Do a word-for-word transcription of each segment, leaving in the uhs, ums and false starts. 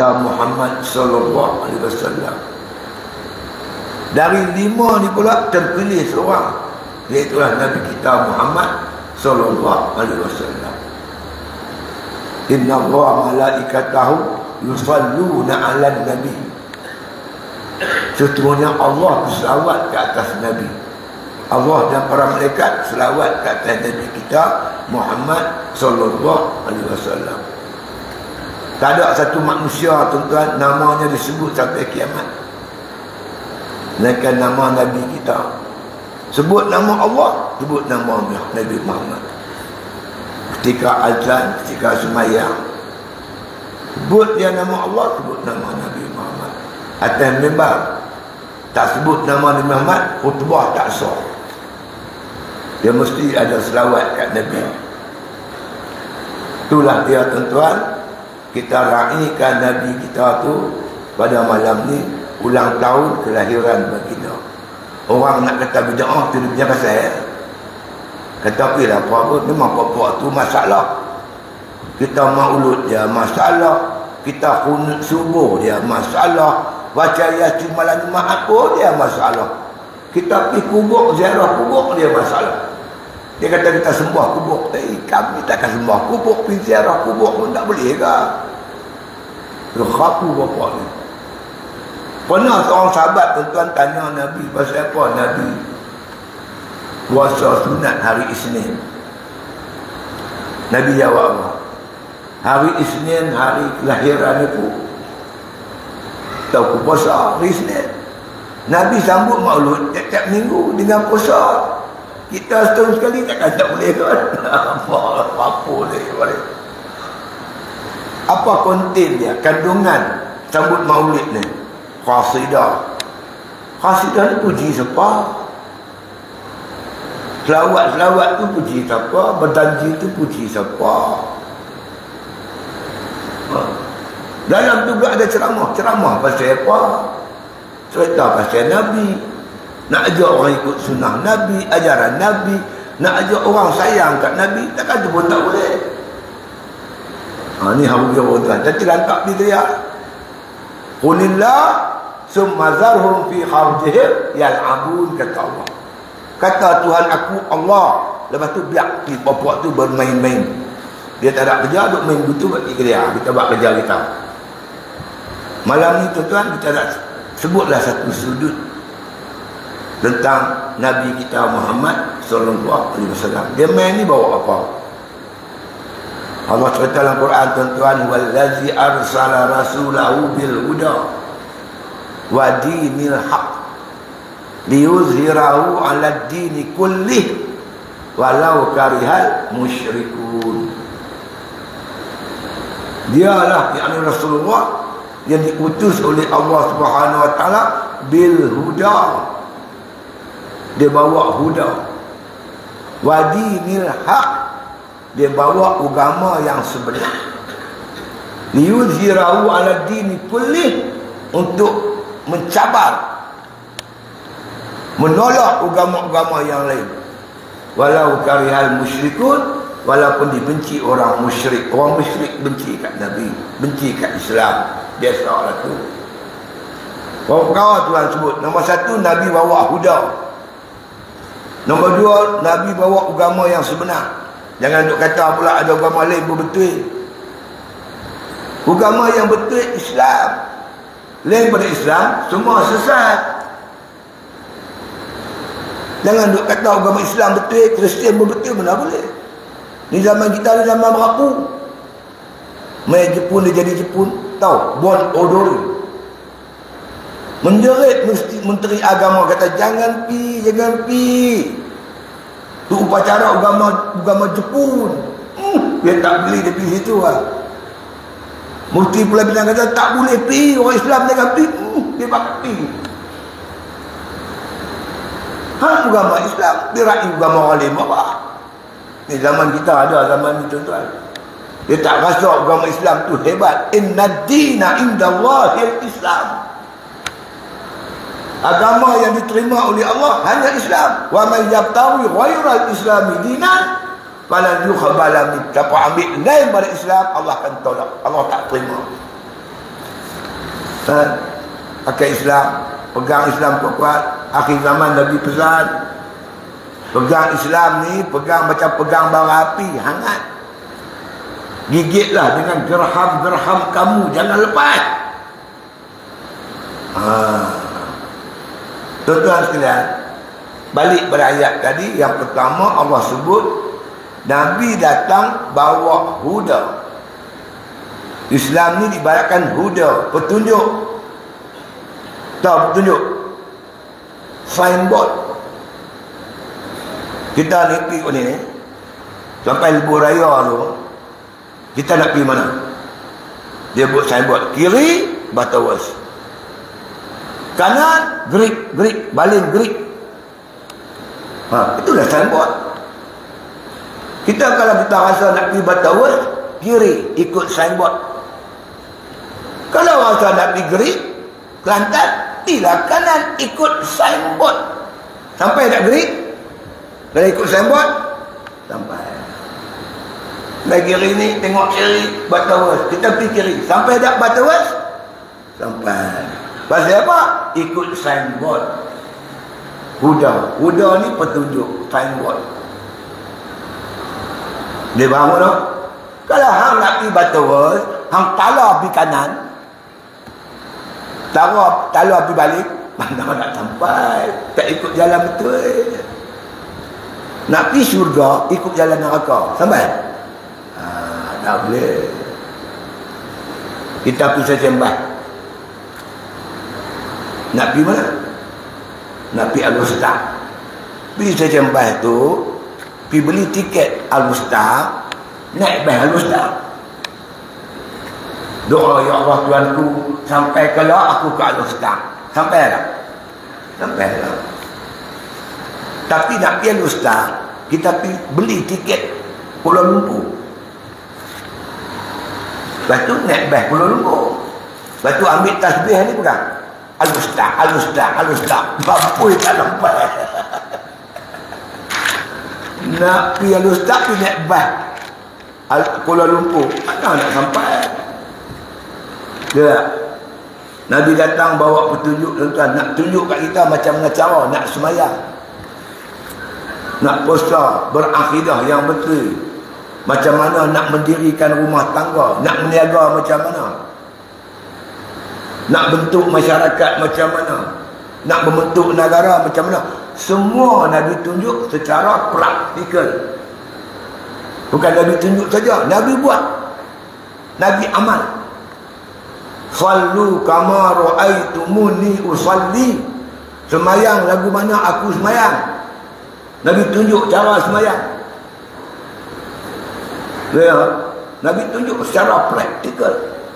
Muhammad sallallahu alaihi wasallam. Dari lima ni pula terpilih seorang, iaitu Nabi kita Muhammad sallallahu alaihi wasallam. Inna Allah malaikatahu yusalluna 'alan nabi. Sesungguhnya Allah berselawat ke atas Nabi. Allah dan para malaikat selawat ke atas Nabi kita Muhammad sallallahu alaihi wasallam. Tak ada satu manusia tuan-tuan namanya disebut sampai kiamat melainkan nama Nabi kita. Sebut nama Allah, sebut nama Nabi Muhammad. Ketika azan, ketika semayang, sebut dia nama Allah, sebut nama Nabi Muhammad. Atas mimbar tak sebut nama Nabi Muhammad, khutbah tak sah. Dia mesti ada selawat kat Nabi. Itulah dia tuan-tuan, kita raikan Nabi kita tu pada malam ni ulang tahun kelahiran baginda. Orang nak kata bid'ah tu dia pasal ya. Kata pilih apa-apa, memang apa-apa tu masalah. Kita maulud dia masalah, kita kunut subuh dia masalah, baca yasin malam Jumaat pun dia masalah. Kita pergi kubur, ziarah kubur dia masalah. Dia kata kita sembah kubur. Eh, kami takkan sembah kubur, pergi ziarah kubur pun tak boleh ke? Rekhaku bapa ni. Pernah seorang sahabat tuan-tuan tanya Nabi pasal apa Nabi puasa sunat hari Isnin. Nabi jawab apa? Hari Isnin, hari kelahiran itu tahu puasa hari Isnin. Nabi sambut maulud tiap-tiap minggu dengan puasa. Kita setahun sekali takkan tak boleh kan? Apa-apa boleh. Apa konten dia? Kandungan sambut maulid ni. Qasidah. Qasidah ni puji siapa? Selawat-selawat tu puji siapa? Berjanji tu puji siapa? Dalam tu pula ada ceramah. Ceramah pasal apa? Cerita pasal Nabi. Nak ajak orang ikut sunnah Nabi, ajaran Nabi. Nak ajak orang sayang kat Nabi, takkan tu pun tak boleh. Ha, ni haru dia orang tuan. Jadi lantak dia teriak. Qulillah summa zarhum fi khawdihim yal'abun, kata Allah. Kata Tuhan aku Allah. Lepas tu biar bapak tu bermain-main. Dia tak ada kerja, duk main gitu bagi kerja. Kita buat kerja kita. Malam ni tuan-tuan kita nak sebutlah satu sudut tentang Nabi kita Muhammad sallallahu alaihi wasallam. Dia main ni bawa apa? Allah cerita dalam Quran tuan-tuan, wallazi arsala rasulahu bil huda wa dinil haq liyuzhirahu 'ala ad-din kullih walau karihal musyrikun. Dialah yakni Rasulullah yang diutus oleh Allah Subhanahu wa taala bil huda. Dia bawa huda. Wa dinil haq, dia bawa agama yang sebenar. Liyuzhirahu 'ala ad-din kullih, untuk mencabar, menolak agama-agama yang lain. Walau karihal musyrikun, walaupun dibenci orang musyrik. Orang musyrik benci kat Nabi, benci kat Islam. Biasalah tu. Berapa perkara Tuhan sebut. Nombor satu, Nabi bawa huda. Nombor dua, Nabi bawa agama yang sebenar. Jangan duk kata pula ada agama lain pun betul. Agama yang betul Islam. Lain pada Islam, semua sesat. Jangan duk kata agama Islam betul, Kristian pun betul, mana boleh. Ni zaman kita ni zaman berapu. Mai Jepun dia jadi Jepun, tahu? Bon Odori. Menjerit mesti menteri agama kata jangan pi, jangan pi. Tu upacara agama agama Jepun. Hmm, dia tak boleh dia pergi situ lah. Mufti pula bilang kata tak boleh pi, orang Islam jangan pi. Hmm, dia bakal pi. Ha, agama Islam, dia raih agama orang lain apa? Ni zaman kita ada zaman ni tuan-tuan. Dia tak rasa agama Islam tu hebat. Inna dina indallahil Islam. Agama yang diterima oleh Allah hanya Islam. Wa man yabtaghi ghairal islami dinan falan yuqbala min. Siapa ambil lain pada Islam, Allah akan tolak. Allah tak terima. Ha? Pakai Islam, pegang Islam kuat-kuat. Akhir zaman Nabi pesan, pegang Islam ni, pegang macam pegang bara api, hangat. Gigitlah dengan gerham-gerham kamu, jangan lepas. Ha. Tuan-tuan sekalian, balik pada ayat tadi, yang pertama Allah sebut Nabi datang bawa huda. Islam ni dibaratkan huda, petunjuk. Tahu petunjuk? Signboard. Kita ni pergi ni, sampai lebuh raya tu, kita nak pergi mana? Dia buat signboard. Kiri, Batawas. Kanan, Greek, Greek, baling Greek. Ha, itulah signboard. Kita kalau kita rasa nak pergi Batawas, kiri, ikut signboard. Kalau rasa nak pergi Greek, Kelantan, pergilah kanan, ikut signboard. Sampai tak Greek, kalau ikut signboard, sampai. Lagi kiri ni, tengok kiri, Batawas. Kita pergi kiri. Sampai tak Batawas? Sampai. Pasal apa? Ikut signboard. Huda. Huda ni petunjuk. Signboard. Dia faham tak? Kalau hang nak pergi Batawas, hang tala pergi kanan, tala, tala pergi balik, mana nak sampai? Tak ikut jalan betul. Nak pergi syurga, ikut jalan neraka. Sampai? Ha, tak boleh. Kita pergi sembah. Nak pergi mana? Nak pergi Al-Ustaz. Pergi sembah tu, pergi beli tiket Al-Ustaz, naik bas Al-Ustaz. Doa, ya Allah Tuanku, sampai kalau aku ke Al-Ustaz. Sampai tak? Sampai tak? Tapi nak pergi Al-Ustaz, kita pergi beli tiket Kuala Lumpur. Lepas tu naik bas Kuala Lumpur. Lepas tu ambil tasbih ni pegang. Al-Ustaz, Al-Ustaz, Al-Ustaz. Bampui tak lempas. Nak pergi Al-Ustaz, pergi naik bas Kuala Lumpur. Mana nak sampai? Dia Nabi datang bawa petunjuk, tuan-tuan. Nak tunjuk kat kita macam mana cara nak semayang, nak puasa, berakidah yang betul, macam mana nak mendirikan rumah tangga, nak meniaga macam mana, nak bentuk masyarakat macam mana, nak membentuk negara macam mana. Semua Nabi tunjuk secara praktikal. Bukan Nabi tunjuk saja, Nabi buat, Nabi amal. Sallu kama ra'aitumuni usalli. Semayang lagu mana aku semayang. Nabi tunjuk cara semayang. Ya, Nabi tunjuk secara praktikal.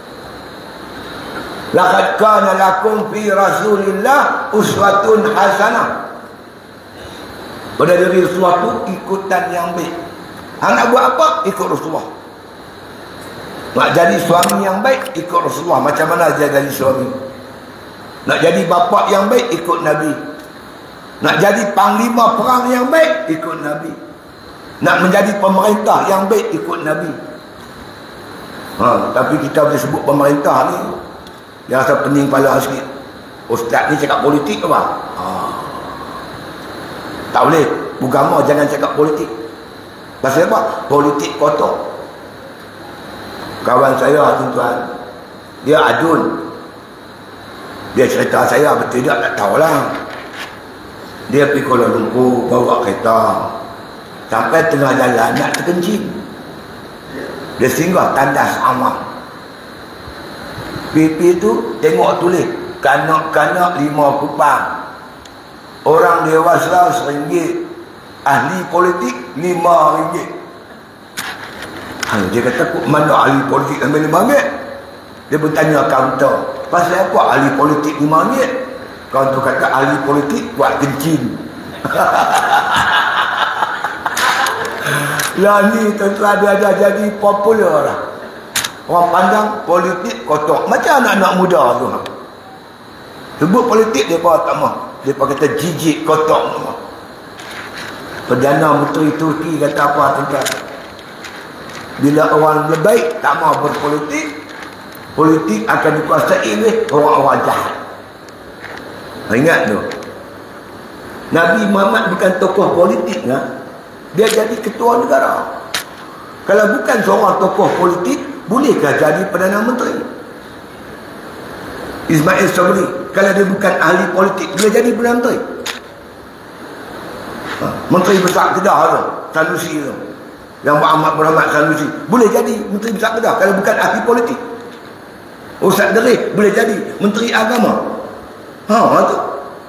Laqad kana lakum fi Rasulillah uswatun hasanah. Pada diri sesuatu ikutan yang baik. Hang nak buat apa? Ikut Rasulullah. Nak jadi suami yang baik, ikut Rasulullah. Macam mana dia jadi suami? Nak jadi bapa yang baik, ikut Nabi. Nak jadi panglima perang yang baik, ikut Nabi. Nak menjadi pemerintah yang baik, ikut Nabi. Ha, tapi kita boleh sebut pemerintah ni, dia rasa pening kepala sikit. Ustaz ni cakap politik ke apa? Ha. Tak boleh. Agama jangan cakap politik. Pasal apa? Politik kotor. Kawan saya, tuan-tuan, dia adun. Dia cerita saya, betul tak? Tak tahulah. Dia pergi Kuala Lumpur, bawa kereta. Sampai tengah jalan, nak terkencing. Dia singgah tandas amal. Pipi tu, tengok tulis. Kanak-kanak lima kupang. Orang dewasa seringgit. Ahli politik, lima ringgit. Ha, dia kata, mana ahli politik ambil lima ringgit? Dia bertanya kaunter, pasal apa ahli politik lima ringgit? Kaunter kata, ahli politik buat kencing. Lah ni tuan-tuan, dia dah jadi popular lah. Orang pandang politik kotor. Macam anak-anak muda tu. Sebut politik, dia tak mahu. Dia kata jijik kotor. Perdana Menteri Turki kata apa, tuan-tuan? Bila orang lebih baik tak mahu berpolitik, politik akan dikuasai oleh orang-orang jahat. Ingat tu, Nabi Muhammad bukan tokoh politik lah. Dia jadi ketua negara. Kalau bukan seorang tokoh politik, bolehkah jadi Perdana Menteri? Ismail Sabri, kalau dia bukan ahli politik, boleh jadi Perdana Menteri? Ha, Menteri Besar Kedah tu, Sanusi tu, yang Muhammad Muhammad Sanusi, boleh jadi Menteri Besar Kedah kalau bukan ahli politik. Ustaz Derih boleh jadi Menteri Agama. Ha, tu.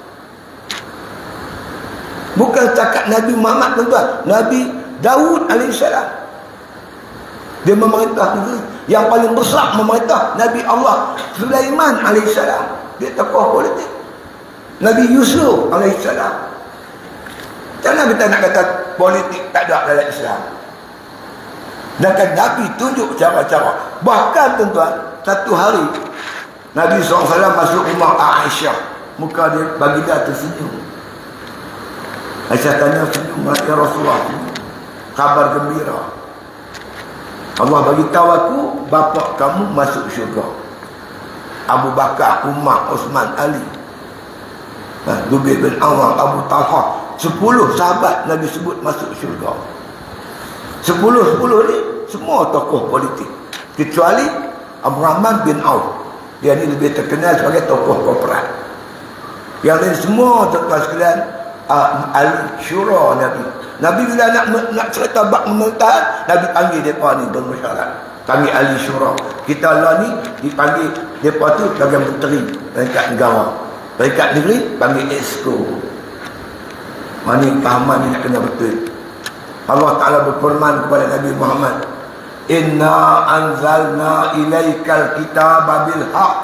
Bukan setakat Nabi Muhammad, tuan-tuan. Nabi Daud alaihissalam, dia memerintah negeri. Yang paling besar memerintah Nabi Allah Sulaiman alaihissalam, dia tokoh politik. Nabi Yusuf alaihissalam. Jangan kita nak kata politik tak ada dalam Islam. Dan kan Nabi tunjuk cara-cara. Bahkan tuan-tuan, satu hari Nabi sallallahu alaihi wasallam masuk rumah Aisyah, muka dia bagi dia tersenyum. Aisyah tanya, senyum ya Rasulullah, kabar gembira, Allah bagi tahu aku bapa kamu masuk syurga. Abu Bakar, Umar, Osman, Ali, Zubair bin Awam, Abu Talha, sepuluh sahabat Nabi sebut masuk syurga. Sepuluh-sepuluh ni semua tokoh politik, kecuali Abdurrahman bin Auf. Dia ni lebih terkenal sebagai tokoh korporat. Yang lain semua tuan-tuan sekalian, uh, al-syura Nabi. Nabi bila nak nak cerita bab pemerintahan, Nabi panggil mereka ni bermusyawarah. Panggil ahli syura. Kita lah ni dipanggil mereka tu sebagai menteri peringkat negara. Peringkat negeri panggil exco. Mana pahaman ni nak kena betul. Allah Ta'ala berfirman kepada Nabi Muhammad, Inna anzalna ilaikal kitaba bil haqq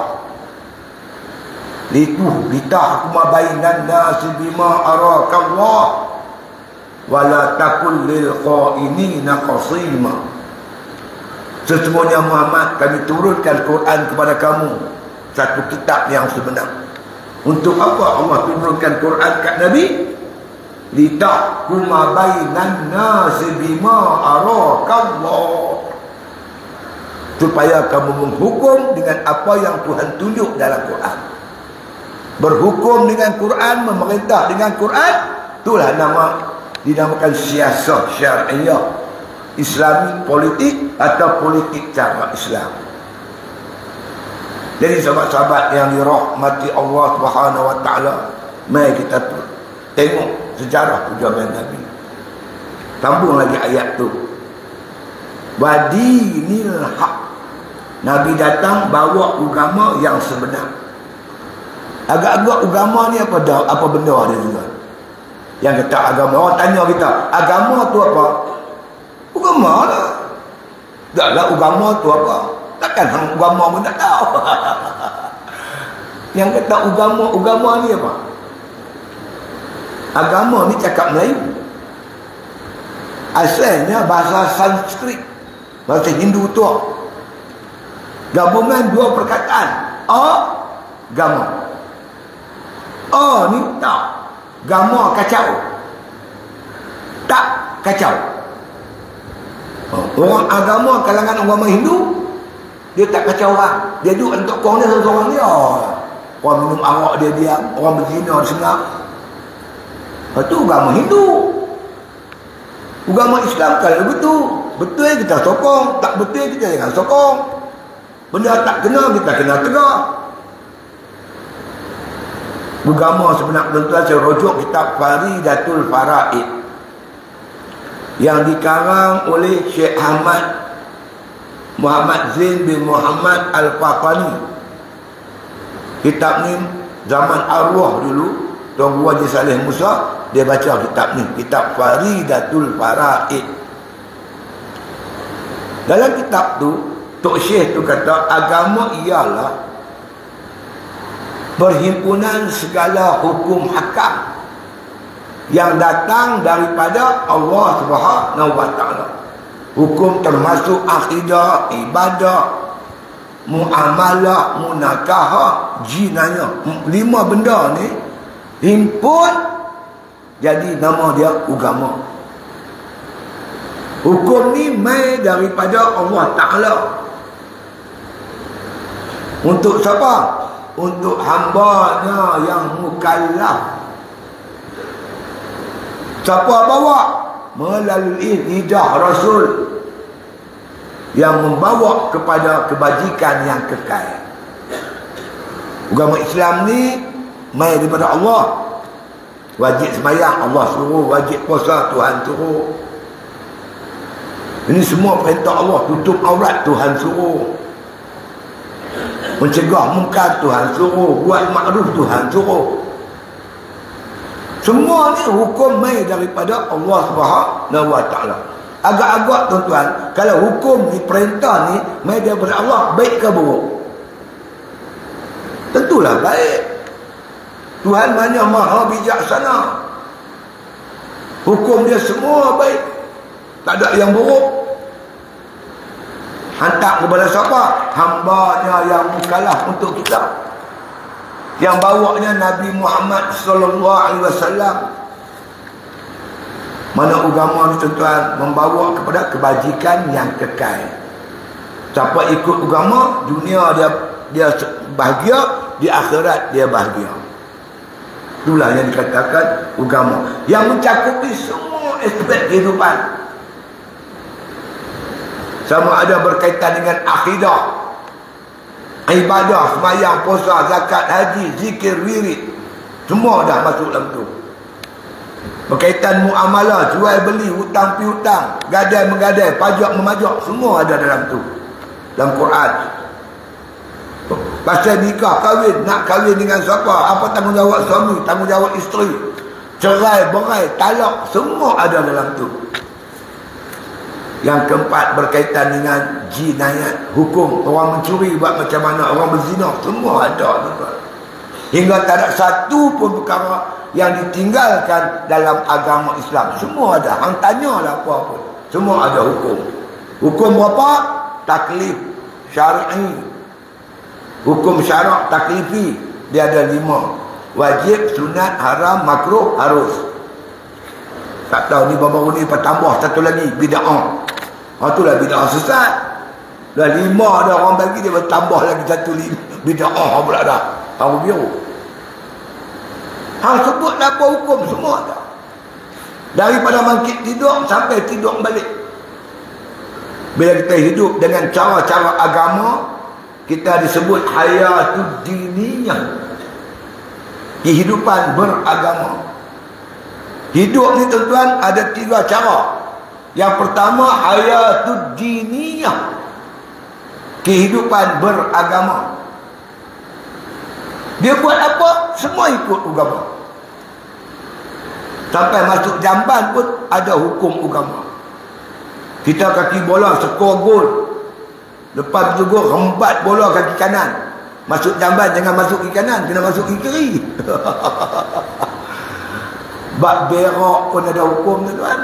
litu litahkuma bainan nasi bima arakallah wa la takul lil qainina qasima. Sesungguhnya Muhammad, kami turunkan Quran kepada kamu, satu kitab yang sebenar. Untuk apa Allah turunkan Quran kat Nabi? Litahkuma bainan nasi bima arakallah, supaya kamu menghukum dengan apa yang Tuhan tunjuk dalam Quran. Berhukum dengan Quran, memerintah dengan Quran, itulah nama dinamakan siasat syariah, Islami politik atau politik cara Islam. Jadi sahabat-sahabat yang dirahmati Allah Subhanahu wa taala, mari kita tengok sejarah perjuangan Nabi. Sambung lagi ayat tu. Wadinil haq. Nabi datang bawa agama yang sebenar. Agak-agak agama ni apa dah, apa benda dia juga. Yang kata agama, orang tanya kita, agama tu apa? Agama lah. Taklah agama tu apa? Takkan hang agama pun tak tahu. Yang kata agama, agama ni apa? Agama ni cakap Melayu. Asalnya bahasa Sanskrit, bahasa Hindu tua. Gabungan dua perkataan, agama. A ni tak, gama kacau, tak kacau. Orang agama, kalangan agama Hindu, dia tak kacau orang. Dia duduk untuk korang dia seorang dia. Orang minum arak dia diam, orang berzina dia senang. Itu agama Hindu. Agama Islam kalau betul, betul kita sokong, tak betul kita jangan sokong. Benda tak kena kita kena tegak. Agama sebenar tuan-tuan, saya rujuk kitab Faridatul Faraid yang dikarang oleh Syekh Ahmad Muhammad Zain bin Muhammad Al-Faqani. Kitab ni zaman arwah dulu, Tuan Guru Haji Saleh Musa, dia baca kitab ni, kitab Faridatul Faraid. Dalam kitab tu, Tok Syekh tu kata, agama ialah perhimpunan segala hukum hakam yang datang daripada Allah Subhanahu wa taala. Hukum termasuk akidah, ibadah, muamalah, munakahah, jinayah. Lima benda ni himpun jadi nama dia agama. Hukum ni mai daripada Allah Ta'ala. Untuk siapa? Untuk hambanya yang mukallaf. Siapa bawa? Melalui lidah Rasul yang membawa kepada kebajikan yang kekal. Agama Islam ni mai daripada Allah. Wajib sembahyang Allah suruh, wajib puasa Tuhan suruh. Ini semua perintah Allah. Tutup aurat Tuhan suruh, mencegah mungkar Tuhan suruh, buat makruf Tuhan suruh. Semua ni hukum mai daripada Allah Subhanahu Wa Taala. Agak-agak tuan-tuan, kalau hukum ni, perintah ni mai daripada Allah, baik ke buruk? Tentulah baik. Tuhan banyak maha bijaksana. Hukum dia semua baik, tak ada yang buruk. Hantar kepada siapa? Hambanya yang mukallaf untuk kita, yang bawanya Nabi Muhammad sallallahu alaihi wasallam. Mana agama ni tuan-tuan membawa kepada kebajikan yang kekal. Siapa ikut agama, dunia dia dia bahagia, di akhirat dia bahagia. Itulah yang dikatakan agama yang mencakupi semua aspek kehidupan. Sama ada berkaitan dengan akidah, ibadah, sembahyang, puasa, zakat, haji, zikir, wirid, semua dah masuk dalam tu. Berkaitan muamalah, jual beli, hutang piutang, gadai menggadai, pajak memajak, semua ada dalam tu, dalam Quran. Pasal nikah, kahwin, nak kahwin dengan siapa, apa tanggungjawab suami, tanggungjawab isteri, cerai, berai, talak, semua ada dalam tu. Yang keempat berkaitan dengan jinayat, hukum orang mencuri buat macam mana, orang berzina, semua ada. Hingga tak ada satu pun perkara yang ditinggalkan dalam agama Islam. Semua ada. Hang tanyalah apa pun, semua ada hukum. Hukum berapa? Taklif syar'i. Hukum syarak taklifi dia ada lima. Wajib, sunat, haram, makruh, harus. Tak tahu ni baru-baru ni tambah satu lagi, bid'ah. Ha, itulah bid'ah sesat. Dah lima dah orang bagi, dia bertambah lagi satu bid'ah pula dah. Tahu biru. Hang sebut apa hukum semua dah. Daripada bangkit tidur sampai tidur balik. Bila kita hidup dengan cara-cara agama, kita disebut hayatud diniyah, kehidupan beragama. Hidup ni tuan-tuan ada tiga cara. Yang pertama hayatud diniyah, kehidupan beragama. Dia buat apa? Semua ikut agama. Sampai masuk jamban pun ada hukum agama. Kita kaki bola skor gol, lepas tu gol rembat bola kaki kanan, masuk jamban jangan masuk kaki kanan, kena masuk kaki kiri. Bab berak pun ada hukum tuan-tuan.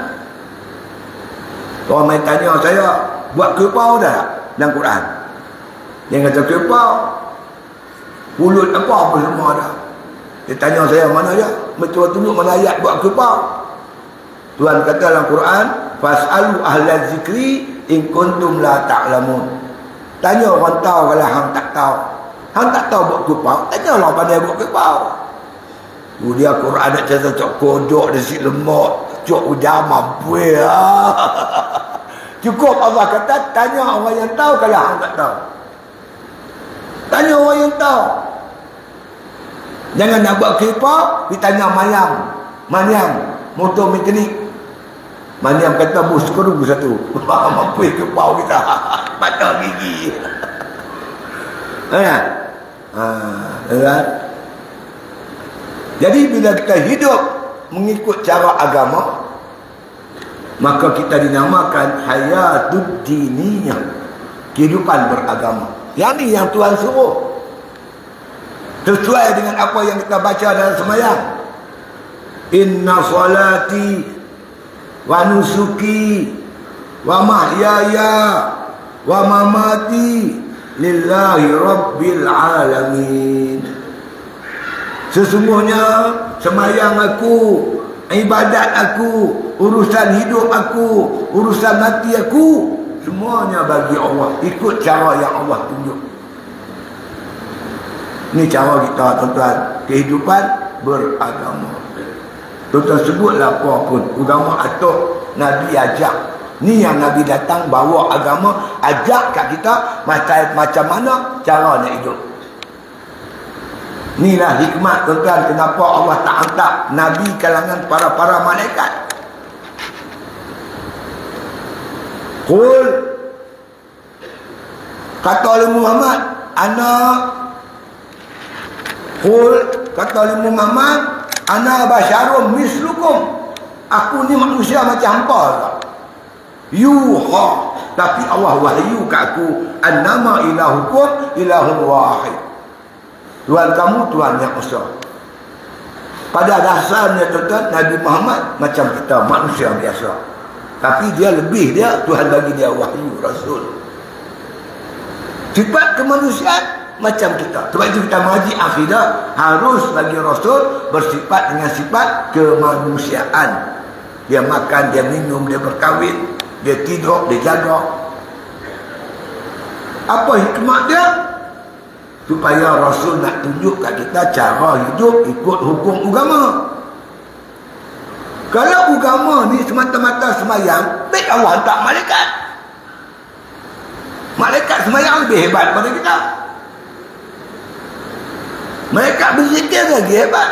Orang main tanya saya, buat kepau dah dalam Quran? Dia kata kepau, mulut apa apa semua dah. Dia tanya saya mana dia, betul tunjuk mana ayat buat kepau. Tuhan kata dalam Quran, fas'alu ahla zikri in kuntum la ta'lamun. Tanya orang tahu kalau hang tak tahu. Hang tak tahu buat kepau, tanya orang pandai buat kepau. Tu dia Quran nak cerita cok kodok di si lemak, cok udah mampu ya. Cukup Allah kata tanya orang yang tahu kalau hang tak tahu. Tanya orang yang tahu. Jangan nak buat kepau, ditanya mayang. Mayang, motor mekanik. Mayang kata bus skru satu. Mampu kepau kita. Patah gigi. Ha. Ha, jadi bila kita hidup mengikut cara agama, maka kita dinamakan hayatud diniyah, kehidupan beragama. Yang ni yang Tuhan suruh, sesuai dengan apa yang kita baca dalam sembahyang. Inna salati wa nusuki wa mahyaya wa mamati lillahi rabbil alamin. Sesungguhnya sembahyang aku, ibadat aku, urusan hidup aku, urusan mati aku, semuanya bagi Allah. Ikut cara yang Allah tunjuk. Ni cara kita tuan-tuan, kehidupan beragama. Tuan-tuan sebutlah apa pun, agama atau Nabi ajak. Ni yang Nabi datang bawa agama, ajak kat kita macam macam mana cara nak hidup. Inilah hikmat tuan-tuan kenapa Allah tak hantar Nabi kalangan para-para malaikat. Qul, kata oleh Muhammad, ana Qul, kata oleh Muhammad, ana basyarum mislukum. Aku ni manusia macam hampa juga. Yuha, tapi Allah wahyu kat aku, annama ilahukum ilahun wahid. Tuhan kamu Tuhan yang esa. Pada dasarnya tuan-tuan, Nabi Muhammad macam kita, manusia biasa. Tapi dia lebih, dia Tuhan bagi dia wahyu, Rasul. Sifat kemanusiaan macam kita. Sebab itu kita mengaji akidah, harus bagi Rasul bersifat dengan sifat kemanusiaan. Dia makan, dia minum, dia berkahwin, dia tidur, dia jaga. Apa hikmat dia? Supaya Rasul nak tunjuk kat kita cara hidup ikut hukum agama. Kalau agama ni semata-mata semayang, baik Allah hantar malaikat. Malaikat semayang lebih hebat daripada kita. Malaikat berzikir lagi hebat.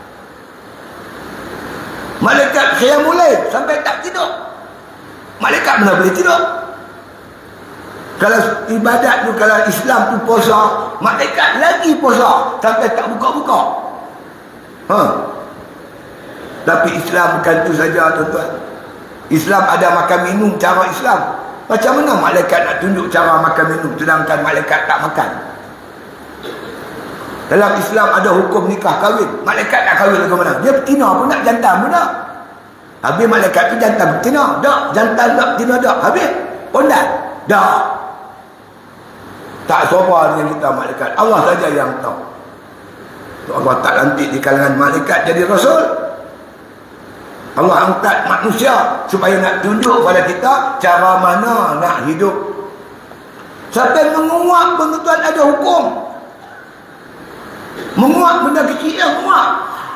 Malaikat qiyamul lail sampai tak tidur. Malaikat mana boleh tidur? Kalau ibadat tu, kalau Islam tu puasa, malaikat lagi puasa sampai tak buka-buka. Ha. Tapi Islam bukan tu saja tuan-tuan. Islam ada makan minum cara Islam. Macam mana malaikat nak tunjuk cara makan minum sedangkan malaikat tak makan? Dalam Islam ada hukum nikah kahwin. Malaikat nak kahwin ke mana? Dia betina pun nak, jantan pun nak. Habis malaikat tu jantan betina. Tak. Jantan tak betina tak. Habis pondan. Tak. Tak sopa dengan kita malaikat. Allah saja yang tahu. Allah tak lantik di kalangan malaikat jadi Rasul. Allah angkat manusia supaya nak tunjuk pada kita cara mana nak hidup. Sampai menguap tuan ada hukum. Menguap benda kecil yang menguap.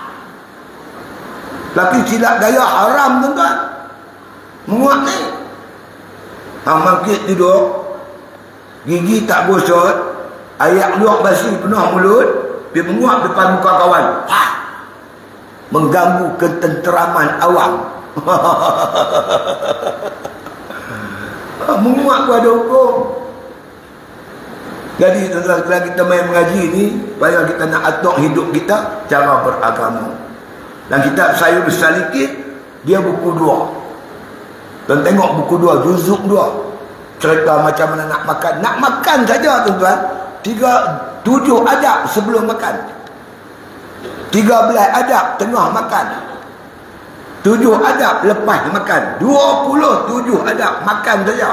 Tapi silap daya haram tuan-tuan. Menguap ni. Hang bangkit tidur, gigi tak gosok, ayak luak basi penuh mulut, dia menguap depan muka kawan. Ha! Mengganggu ketenteraman awam. Menguap tu ada hukum. Jadi tuan-tuan, kalau kita main mengaji ni, supaya kita nak atur hidup kita cara beragama. Dan kitab Sayur Salikin, dia buku dua. Dan tengok buku dua, juzuk dua. Cerita macam mana nak makan. Nak makan saja tuan-tuan. Tiga, tujuh adab sebelum makan. Tiga belas adab tengah makan. Tujuh adab lepas makan. Dua puluh tujuh adab makan saja.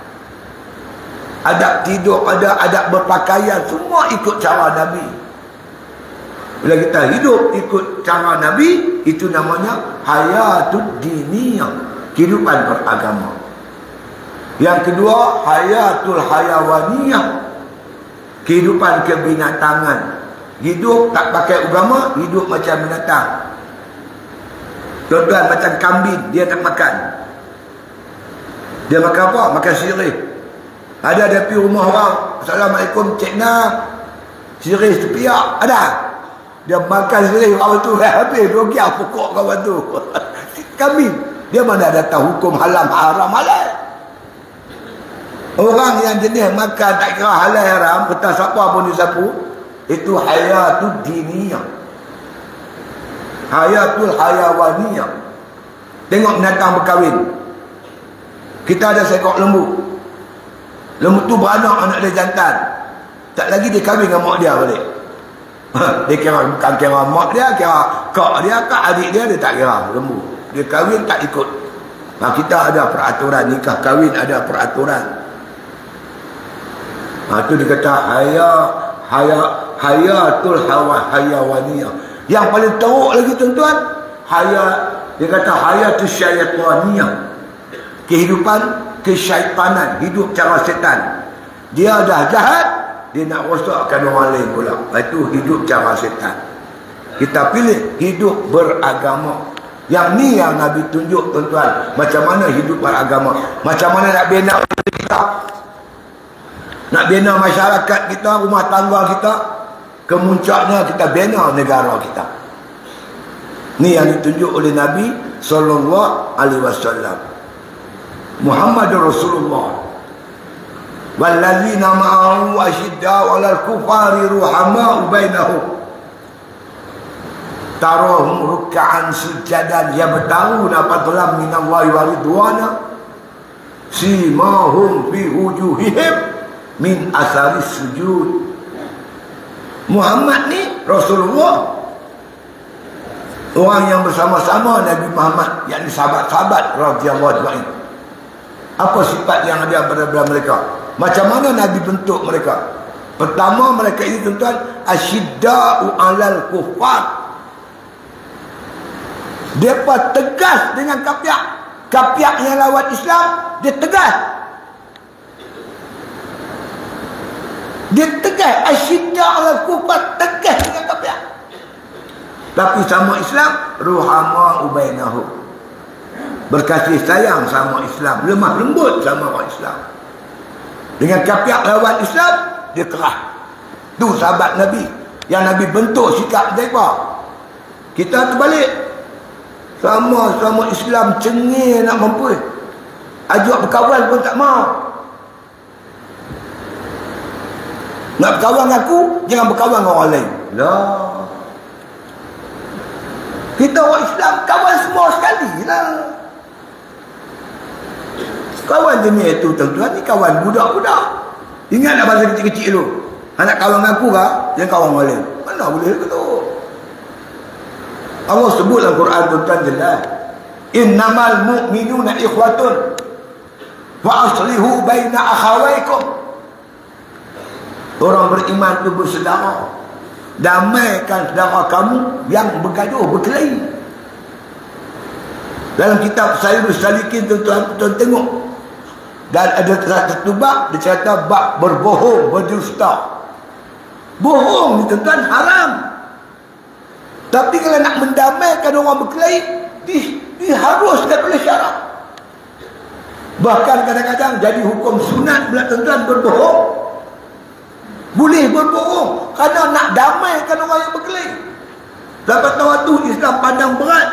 Adab tidur ada, adab berpakaian, semua ikut cara Nabi. Bila kita hidup ikut cara Nabi, itu namanya hayatud diniyah, kehidupan beragama. Yang kedua, hayatul hayawaniyah, kehidupan kebinatangan. Hidup tak pakai agama, hidup macam binatang. Tuan-tuan, macam kambing, dia tak makan. Dia makan apa? Makan sirih. Ada ada pergi rumah orang, Assalamualaikum Cik Na, sirih sepiak, ada. Dia makan sirih kawan tu, habis rogiah pokok kawan tu. Kambing, dia mana ada tahu hukum haram haram halal. Orang yang jenis makan tak kira halal haram, kata siapa pun disapu, itu hayatud diniyah, hayatul hayawaniyah. Tengok binatang berkahwin. Kita ada seekor lembu. Lembu tu beranak, anak dia jantan. Tak lagi dia kahwin dengan mak dia balik. Dia kira, bukan kira mak dia, kira kak dia, kak adik dia, dia tak kira lembu. Dia kahwin tak ikut. Nah, kita ada peraturan nikah kahwin, ada peraturan. Nah, tu dia kata haya haya hayatul hawa hayawaniyah. Yang paling teruk lagi tuan-tuan, haya, dia kata hayatul syaitaniyah, kehidupan kesyaitanan, hidup cara setan. Dia dah jahat, dia nak rosakkan orang lain pula. Itu hidup cara setan. Kita pilih hidup beragama. Yang ni yang Nabi tunjuk, tuan-tuan, macam mana hidup beragama, macam mana nak bina kita, nak bina masyarakat kita, rumah tangga kita. Kemuncaknya kita bina negara kita. Ni yang ditunjuk oleh Nabi sallallahu alaihi wasallam. Muhammadur Rasulullah. Wallazina ma'ahu asyidda'u 'alal kufari ruhama'u bainahum. Tarahum ruk'an sujadan yabtaguna fadlan minallahi wa ridwana. Simahum fi wujuhihim min asaris sujud. Muhammad ni Rasulullah, orang yang bersama-sama Nabi Muhammad, yakni sahabat-sahabat radhiyallahu anhu. Apa sifat yang ada pada mereka? Macam mana Nabi bentuk mereka? Pertama, mereka ini tuan-tuan asyidda'u 'alal kufar. Depa tegas dengan kafir. Kafir yang lawan Islam, dia tegas. Dia tegas, asyidda' ala kufar, tegas dengan kafir. Tapi sama Islam, ruhama ubainahu, berkasih sayang sama Islam, lemah lembut sama orang Islam. Dengan kafir lawan Islam, dia kerah. Tu sahabat Nabi yang Nabi bentuk sikap mereka. Kita terbalik. Sama-sama Islam cengih nak mampu, ajak berkawan pun tak mau. Nak berkawan dengan aku, jangan berkawan dengan orang lain. Lah, kita orang Islam kawan semua sekali lah. Kawan jenis itu tuan-tuan ni kawan budak-budak. Ingat nak masa kecil-kecil dulu, anak kawan dengan aku kah, jangan kawan orang lain. Mana boleh ke tu? Allah sebut dalam Quran tuan-tuan jelas, innamal mu'minuna ikhwatun wa aslihu baina akhawaikum. Orang beriman itu bersaudara, damaikan saudara kamu yang bergaduh, berkelahi. Dalam kitab Sayyidus Salikin tuan-tuan, tuan tengok, dan ada satu bab dia cerita bab berbohong, berdusta. Bohong ni tuan-tuan haram. Tapi kalau nak mendamaikan orang berkelahi, di, diharuskan oleh syarak. Bahkan kadang-kadang jadi hukum sunat pula tuan-tuan berbohong. Boleh berbohong kerana nak damaikan orang yang berkelahi. Dapat tahu tu Islam pandang berat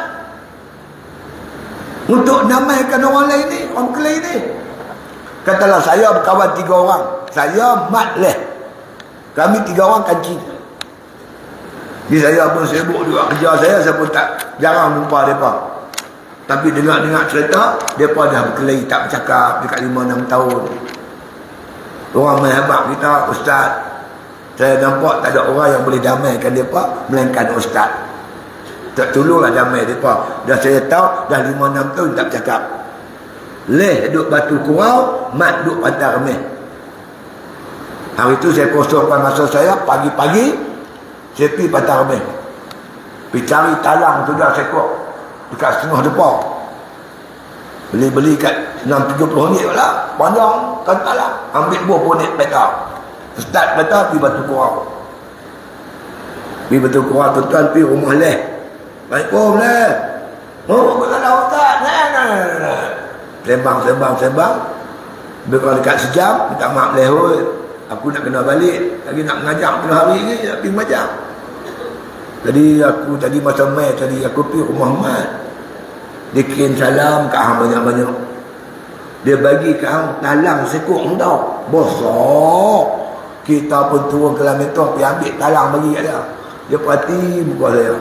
untuk damaikan orang lain ni, orang berkelahi ni. Katalah saya berkawan tiga orang, saya mat leh, kami tiga orang kancing. Jadi saya pun sibuk juga kerja saya, saya pun tak jarang jumpa mereka. Tapi dengar-dengar cerita, mereka dah berkelahi tak bercakap dekat lima enam tahun. Orang main hebat kita, ustaz, saya nampak tak ada orang yang boleh damaikan mereka melainkan ustaz. Tak tolonglah damai mereka. Dah saya tahu dah lima enam tahun tak bercakap. Leh duduk batu kurau, mat duduk pantai remeh. Hari itu saya kosongkan masa saya, pagi-pagi saya pergi pantai remeh, pergi cari talang tu dah sekok dekat setengah depan. Beli-beli kat enam tiga puluh ringgit lah, panjang kan talang. Ambil buah ponet peta, start peta, pergi batu kurau. Pergi batu kurau tuan-tuan, pergi rumah leh. Assalamualaikum leh. Oh, aku tak ada ustaz. Nah, nah, nah. Sembang, sembang, sembang. Berapa dekat sejam, minta maaf leh. Aku nak kena balik. Lagi nak mengajar kena hari ni, nak pergi mengajar. Jadi aku tadi masa mai tadi, aku pergi rumah Mat. Dia kirim salam ke hang banyak-banyak. Dia bagi ke hang talang sekok tau. Besar. Kita pun turun ke langit tu, pergi ambil talang bagi kat dia. Dia perhati muka saya.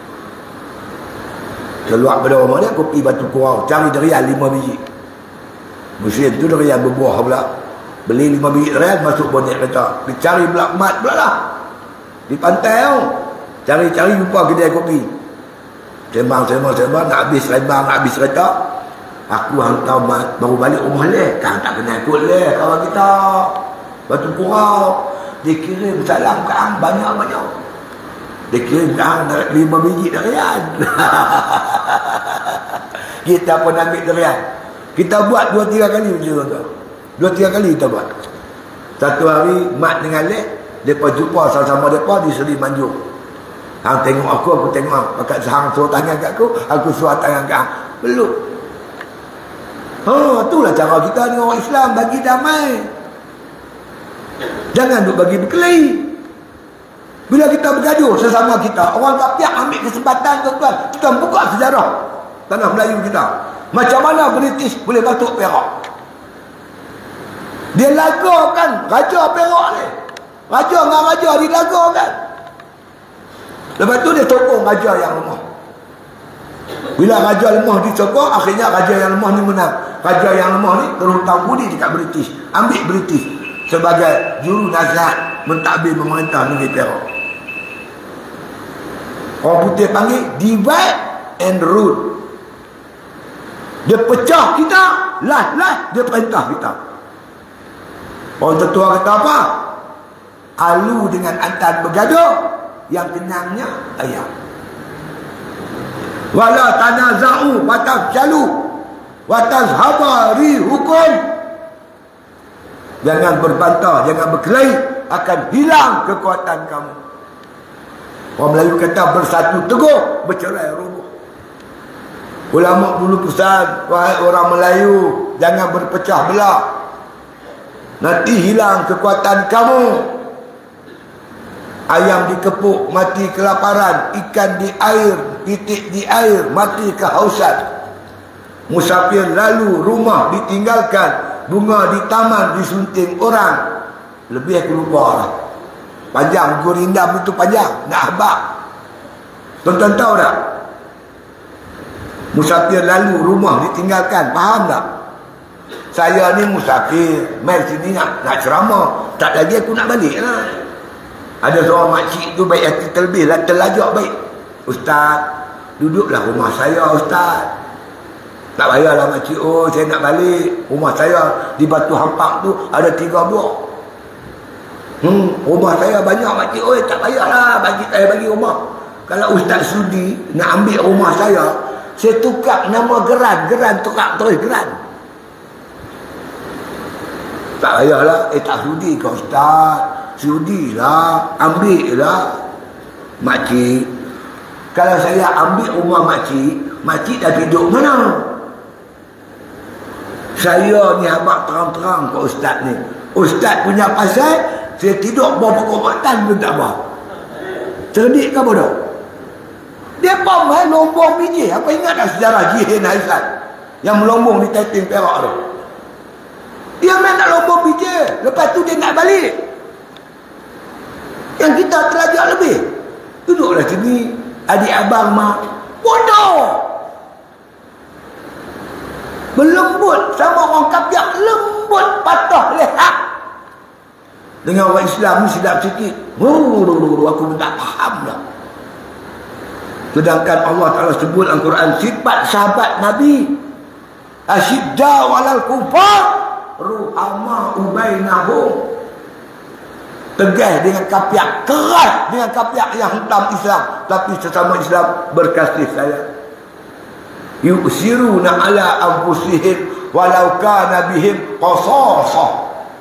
Keluar pada rumah dia, aku pergi batu kurau, cari durian lima biji. Musim tu durian berbuah pula. Beli lima biji durian, masuk bonet kereta. Pergi cari belak mat pula lah. Di pantai tu. Cari-cari jumpa kedai kopi. Sembang, sembang, sembang, nak habis sembang, nak habis kereta. Aku hantar mat, baru balik rumah leh. Kan tak kena ikut leh kawan kita. Batu kurau. Dia kirim salam ke hang banyak-banyak. Dia kirim ke hang lima biji durian. Kita pun ambil durian. Kita buat dua tiga kali macam tu. Dua tiga kali kita buat. Satu hari mat dengan lek, mereka jumpa sama-sama mereka di Seri Manjung. Hang tengok aku, aku tengok hang. Pakat hang suruh tangan kat aku, aku suruh tangan kat hang. Belum. Ha, itulah cara kita dengan orang Islam, bagi damai. Jangan duk bagi berkelahi. Bila kita bergaduh sesama kita, orang kafir ambil kesempatan tuan-tuan, kita buka sejarah tanah Melayu kita. Macam mana British boleh batuk Perak? Dia lagakan raja Perak ni. Raja dengan raja dilagakan. Lepas tu dia tokong raja yang lemah. Bila raja lemah disokong, akhirnya raja yang lemah ni menang. Raja yang lemah ni terhutang budi dekat British. Ambil British sebagai juru nasihat mentadbir memerintah negeri Perak. Orang putih panggil divide and rule. Dia pecah kita, lah-lah dia perintah kita. Orang tertua kata apa? Alu dengan antan bergaduh, yang kenyangnya ayam. Wala tanaza'u fatafshalu wa tazhaba rihukum. Jangan berbantah, jangan berkelahi, akan hilang kekuatan kamu. Orang Melayu kata bersatu teguh, bercerai roboh. Ulama dulu pesan, wahai orang Melayu, jangan berpecah belah. Nanti hilang kekuatan kamu. Ayam dikepuk, mati kelaparan. Ikan di air, itik di air, mati kehausan. Musafir lalu, rumah ditinggalkan. Bunga di taman disunting orang. Lebih aku lupa lah. Panjang, gurindam itu panjang. Nak habak. Tuan-tuan tahu tak? Musafir lalu, rumah ditinggalkan. Faham tak? Saya ni musafir, main sini nak, nak ceramah. Tak lagi aku nak balik lah. Ada seorang makcik tu baik hati terlebih lah, terlajak baik. Ustaz, duduklah rumah saya Ustaz. Tak payahlah makcik, oh saya nak balik. Rumah saya di Batu Hampak tu ada tiga blok. Hmm, rumah saya banyak makcik, oh tak payahlah bagi saya bagi rumah. Kalau Ustaz sudi nak ambil rumah saya, saya tukar nama geran, geran tukar terus geran. Tak payahlah, eh tak sudi ke Ustaz? Sudilah, ambil lah makcik. Kalau saya ambil rumah makcik, makcik dah duduk mana? Saya ni abang terang-terang ke Ustaz ni. Ustaz punya pasal, saya tidur bawah pokok batan pun tak apa. Cerdik ke bodoh? Dia pam eh, lombong biji. Apa ingat tak sejarah Jihin Haizat yang melombong di Taiping Perak tu? Dia main nak lombong biji. Lepas tu dia nak balik. Yang kita terlajak lebih. Duduklah sini, adik abang mak. Bodoh. Berlembut sama orang kafir, lembut patah lehat. Dengan orang Islam ni sedap sikit. Aku pun tak faham dah. Sedangkan Allah Ta'ala sebut dalam Quran sifat sahabat Nabi. Asyidda walal kufar ruhama ubainahum. Tegas dengan kafir, keras dengan kafir yang hentam Islam, tapi sesama Islam berkasih sayang. Yusiruna ala anfusihim walau kana bihim qasasah.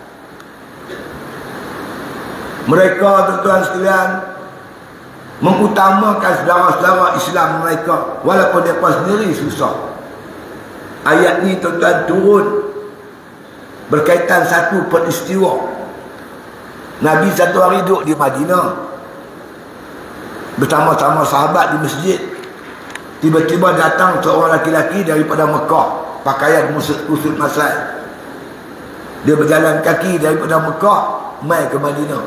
Mereka tuan-tuan sekalian mengutamakan saudara-saudara Islam mereka walaupun mereka sendiri susah. Ayat ni tuan-tuan turun berkaitan satu peristiwa. Nabi satu hari duduk di Madinah bersama-sama sahabat di masjid. Tiba-tiba datang seorang laki-laki daripada Mekah, pakaian kusut masal. Dia berjalan kaki daripada Mekah mai ke Madinah.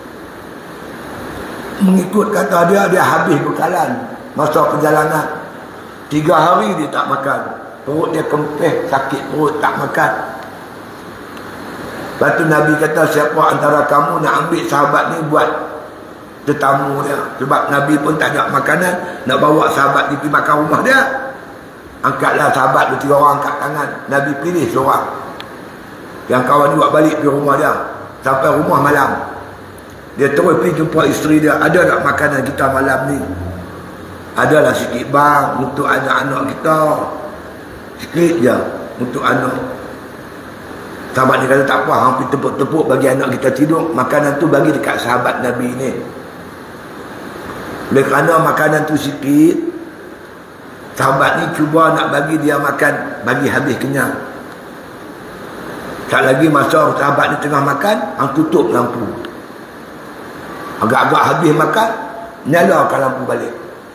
Mengikut kata dia, dia habis bekalan masa perjalanan. Tiga hari dia tak makan. Perut dia kempeh, sakit perut, tak makan. Lepas tu Nabi kata, siapa antara kamu nak ambil sahabat ni buat tetamu dia. Sebab Nabi pun tak ada makanan, nak bawa sahabat dia pergi makan rumah dia. Angkatlah sahabat dia, tiga orang angkat tangan. Nabi pilih seorang yang kawan dia buat balik pergi rumah dia. Sampai rumah malam, dia terus pergi jumpa isteri dia. Ada tak makanan kita malam ni? Adalah sikit bang untuk anak-anak kita. Sikit je untuk anak. Sahabat ni kata tak apa, hampir tepuk-tepuk bagi anak kita tidur, makanan tu bagi dekat sahabat Nabi ni. Oleh kerana makanan tu sikit, sahabat ni cuba nak bagi dia makan, bagi habis kenyang. Tak lagi masa sahabat ni tengah makan, hang tutup lampu. Agak-agak habis makan, nyalakan lampu balik.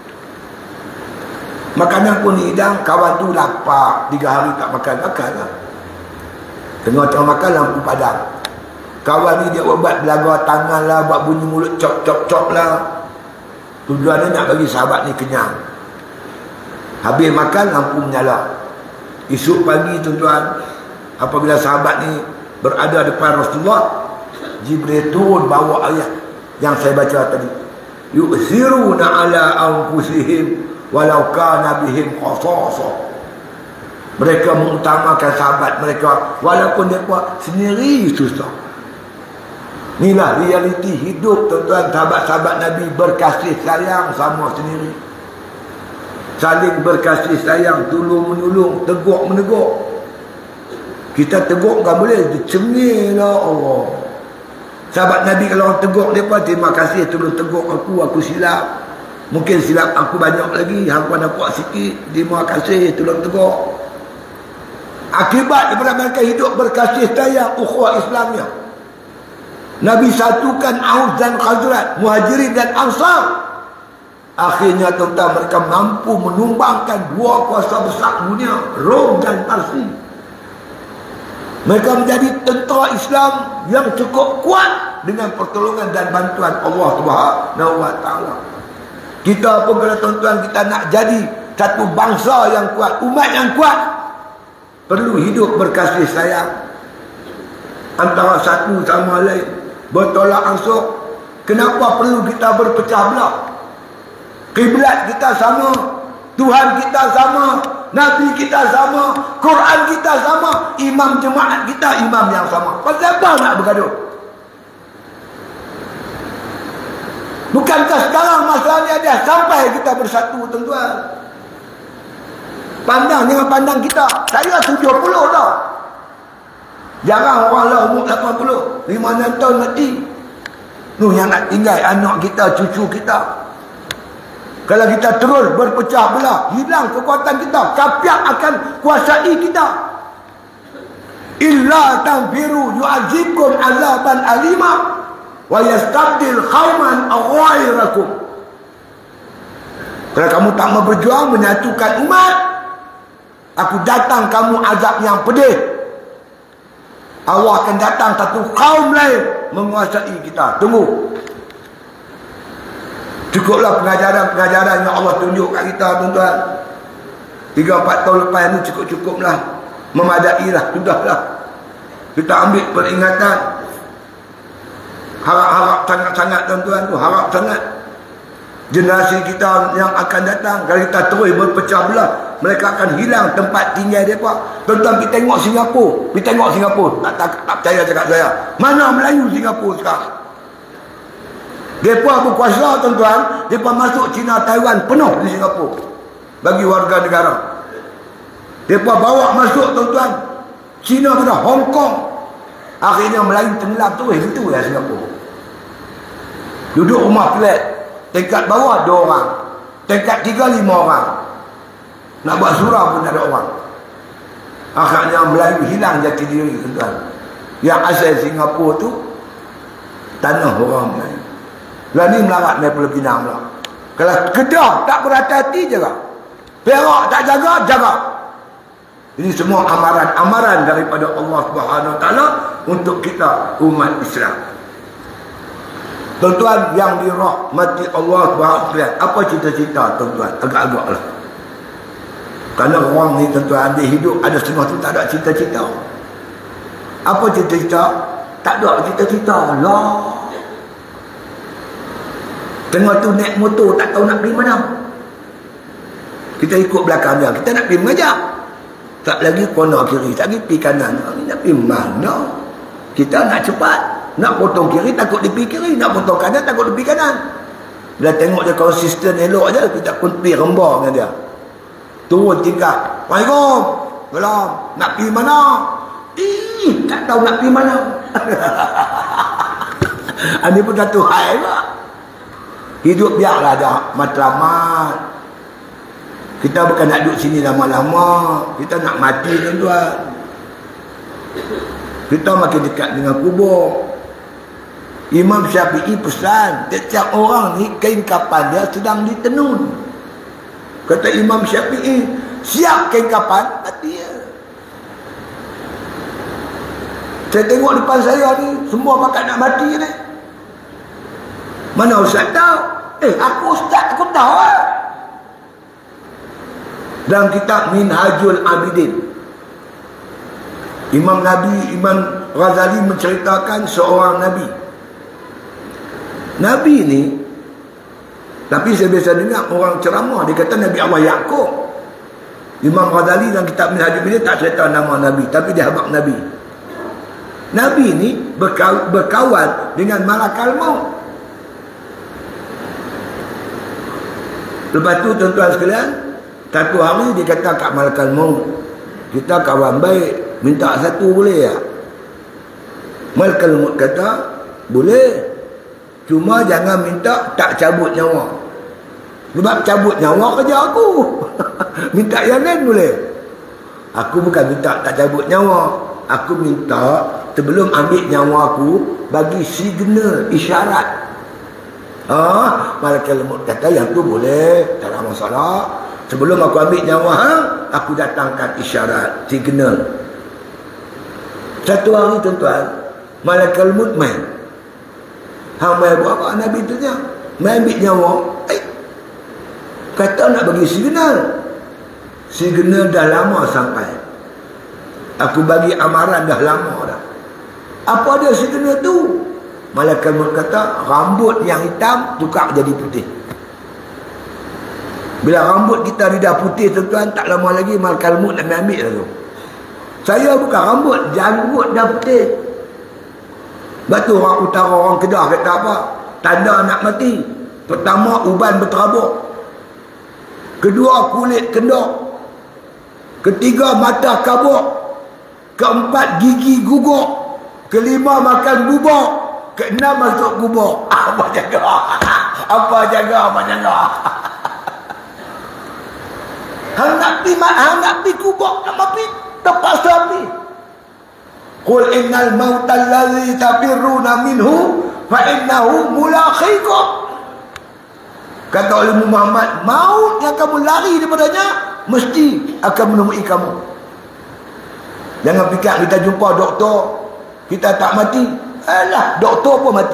Makanan pun hidang, kawan tu lapar, tiga hari tak makan, makan lah. Tengah-tengah makan, lampu padam. Kawan ni dia buat belaga tangan lah, buat bunyi mulut cop-cop-cop lah. Tujuannya nak bagi sahabat ni kenyang. Habis makan, lampu menyala. Esok pagi tuan-tuan, apabila sahabat ni berada depan Rasulullah, Jibril turun bawa ayat yang saya baca tadi. Yu'thiruna ala anfusihim walau kana bihim khasasa. Mereka mengutamakan sahabat mereka walaupun mereka sendiri susah. Inilah realiti hidup tuan-tuan. Sahabat-sahabat Nabi berkasih sayang sama sendiri. Saling berkasih sayang, tolong menolong, tegur menegur. Kita tegur kan boleh, cengihlah Allah. Sahabat Nabi kalau orang tegur mereka, terima kasih tolong tegur aku, aku silap. Mungkin silap aku banyak lagi, hampa nampak sikit, terima kasih tolong tegur. Akibat daripada mereka hidup berkasih sayang ukhuwah Islamnya. Nabi satukan Aus dan Khazraj, Muhajirin dan Ansar. Akhirnya tuan-tuan, mereka mampu menumbangkan dua kuasa besar dunia, Rom dan Parsi. Mereka menjadi tentera Islam yang cukup kuat dengan pertolongan dan bantuan Allah Subhanahu wa taala. Kita pun kalau tuan-tuan kita nak jadi satu bangsa yang kuat, umat yang kuat, perlu hidup berkasih sayang antara satu sama lain, bertolak ansur. Kenapa perlu kita berpecah belah? Kiblat kita sama, Tuhan kita sama, Nabi kita sama, Quran kita sama, imam jemaat kita imam yang sama. Pasal apa nak bergaduh? Bukankah sekarang masalahnya dah sampai kita bersatu tuan-tuan? Pandang dengan pandang kita. Saya tujuh puluh dah. Jarang orang lah umur lapan puluh. lima enam tahun mati. Nuh yang nak tinggal anak kita, cucu kita. Kalau kita terus berpecah belah, hilang kekuatan kita, kafir akan kuasai kita. Illa tanfiru yu'adzibkum azaban alima wa yastabdil qauman ghairakum. Kalau kamu tak mau berjuang menyatukan umat, aku datang kamu azab yang pedih. Allah akan datang satu kaum lain menguasai kita. Tunggu. Cukuplah pengajaran-pengajaran yang Allah tunjuk kat kita tuan-tuan. tiga empat tahun lepas ni cukup-cukuplah. Memadailah, sudahlah. Kita ambil peringatan. Harap-harap sangat-sangat tuan-tuan tu, harap sangat. Generasi kita yang akan datang, kalau kita terus berpecah belah, mereka akan hilang tempat tinggal mereka. Tuan-tuan, pergi tengok Singapura. Pergi tengok Singapura. Tak, tak, tak percaya cakap saya. Mana Melayu Singapura sekarang? Mereka berkuasa tuan-tuan. Mereka masuk China, Taiwan penuh di Singapura bagi warga negara. Mereka bawa masuk tuan-tuan China pada Hong Kong. Akhirnya Melayu tenggelam tu. Eh, itu ya Singapura. Duduk rumah flat, tingkat bawah dua orang, tingkat tiga lima orang. Nak buat surau pun tak ada orang. Akhirnya Melayu hilang jati diri tuan-tuan. Yang asal Singapura tu tanah orang Melayu. Lah ni melarat dari Pulau Pinang pula. Kalau Kedah tak berhati-hati jaga, Perak tak jaga, jaga. Ini semua amaran-amaran daripada Allah Subhanahu Wa Taala untuk kita umat Islam. Tuan-tuan yang dirahmati Allah Subhanahu Wa Taala, apa cita-cita tuan-tuan? Agak-agak lah. Kerana orang ni tuan-tuan ambil hidup ada setengah tu tak ada cita-cita. Apa cita-cita? Tak ada cita-cita lah. Tengah tu naik motor tak tahu nak pergi mana. Kita ikut belakang dia, kita nak pergi mengajak. Tak lagi corner kiri, tak lagi pergi kanan. Nak pergi mana? Kita nak cepat, nak potong kiri takut dia pergi kiri, nak potong kanan takut dia pergi kanan. Bila tengok dia konsisten elok aja, kita pun pergi rembang dengan dia. Turun tingkat. Assalamualaikum. Salam. Nak pergi mana? Ih, Ih, tak tahu nak pergi mana. Ini pun satu hal pak. Hidup biarlah ada matlamat. Kita bukan nak duduk sini lama-lama. Kita nak mati tuan-tuan. Kita makin dekat dengan kubur. Imam Syafi'i pesan, setiap orang ni kain kapan dia sedang ditenun. Kata Imam Syafi'i, siap kain kapan, mati dia. Saya tengok depan saya ni, semua pakat nak mati ni. Mana ustaz tahu? Eh, aku ustaz, aku tahu lah. Dalam kitab Minhajul Abidin, Imam Nabi, Imam Ghazali menceritakan seorang Nabi. Nabi ni, tapi saya biasa dengar orang ceramah, dia kata Nabi Allah Yaqub. Imam Ghazali dalam kitab Minhajul Abidin tak cerita nama Nabi, tapi dia habaq Nabi. Nabi ni berkaw, berkawan dengan malakal maut. Lepas tu tuan-tuan sekalian, satu hari dia kata kat malakal maut, kita kawan baik, minta satu boleh tak? Malakal maut kata, boleh. Cuma jangan minta tak cabut nyawa. Sebab cabut nyawa kerja aku. Minta yang lain boleh. Aku bukan minta tak cabut nyawa. Aku minta sebelum ambil nyawa aku, bagi signal, isyarat. Ah, malaikat maut kata yang tu boleh, tak ada masalah. Sebelum aku ambil nyawa hang, aku datangkan isyarat, signal. Satu hari tuan-tuan, malaikat maut main. Hang main buat apa Nabi tu nya? Main ambil nyawa. Eh, kata nak bagi signal. Signal dah lama sampai. Aku bagi amaran dah lama dah. Apa dia signal tu? Malaikat maut kata, rambut yang hitam tukar jadi putih. Bila rambut kita ni dah putih tuan-tuan, tak lama lagi malaikat maut nak ambil dah tu. Saya bukan rambut, janggut dah putih. Sebab tu orang utara, orang Kedah kata apa? Tanda nak mati. Pertama, uban berterabuk. Kedua, kulit kendor. Ketiga, mata kabuk. Keempat, gigi guguk. Kelima, makan bubuk. Keenam, masuk kubur. Apa jaga? Apa jaga? Apa jaga? Hang nak pergi mak, hang nak pergi kubur, nak pergi terpaksa pergi. Qul innal mauta allazi tafirruna minhu fa innahu mulaqikum. Kata oleh Muhammad, maut yang kamu lari daripadanya mesti akan menemui kamu. Jangan fikir kita jumpa doktor, kita tak mati. Alah, doktor pun mati.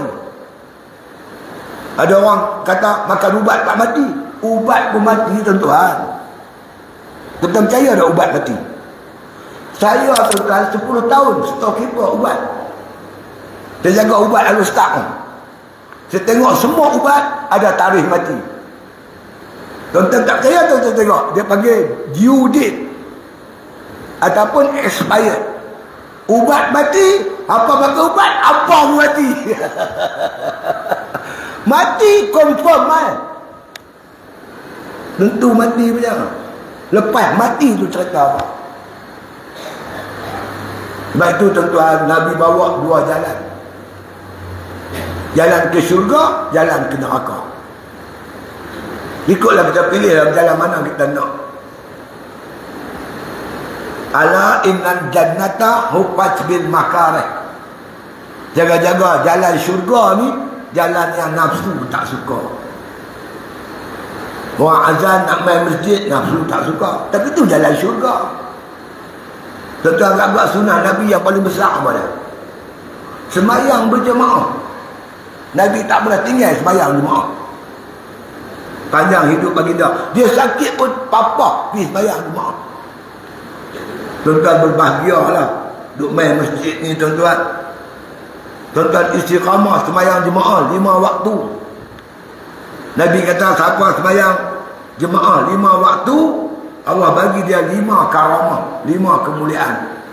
Ada orang kata makan ubat tak mati. Ubat pun mati tuan-tuan. Kita percaya ada ubat mati. Saya tuan-tuan sepuluh tahun storekeeper ubat. Saya jaga ubat lalu start. Saya tengok semua ubat ada tarikh mati. Tuan-tuan tak percaya, tuan-tuan tengok. Dia panggil due date ataupun expired. Ubat mati, apa pakai ubat, apa mati. Mati confirm kan. Tentu mati macam. Lepas mati tu cerita apa. Sebab itu tuan-tuan, Nabi bawa dua jalan. Jalan ke syurga, jalan ke neraka. Ikutlah kita pilih dalam jalan mana kita nak. Ala innal jannata hufat bil makarih. Jaga-jaga jalan syurga ni, jalan yang nafsu tak suka. Orang azan nak main masjid, nafsu tak suka. Tapi tu jalan syurga. Tuan-tuan agak sunnah Nabi yang paling besar apa dia? Semayang berjemaah. Nabi tak pernah tinggal semayang jemaah. Panjang hidup baginda. Dia sakit pun papa pergi semayang jemaah. Tuan-tuan berbahagialah duk main masjid ni tuan-tuan. Tuan-tuan istiqamah semayang jemaah lima waktu. Nabi kata siapa semayang jemaah lima waktu, Allah bagi dia lima karamah, lima kemuliaan.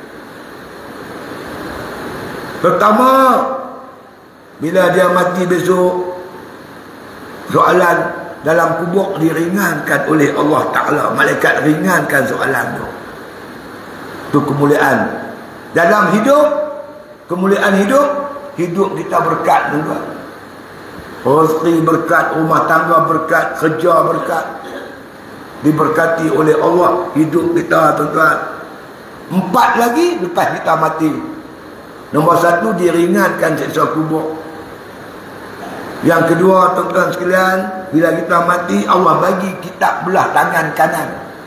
Pertama, bila dia mati besok, soalan dalam kubur diringankan oleh Allah Ta'ala. Malaikat ringankan soalan tu. Itu kemuliaan. Dalam hidup, kemuliaan hidup, hidup kita berkat tuan-tuan. Rezeki berkat, rumah tangga berkat, kerja berkat, diberkati oleh Allah hidup kita tuan-tuan. Empat lagi lepas kita mati. Nombor satu, diringankan siksa kubur. Yang kedua tuan-tuan sekalian, bila kita mati, Allah bagi kitab belah tangan kanan.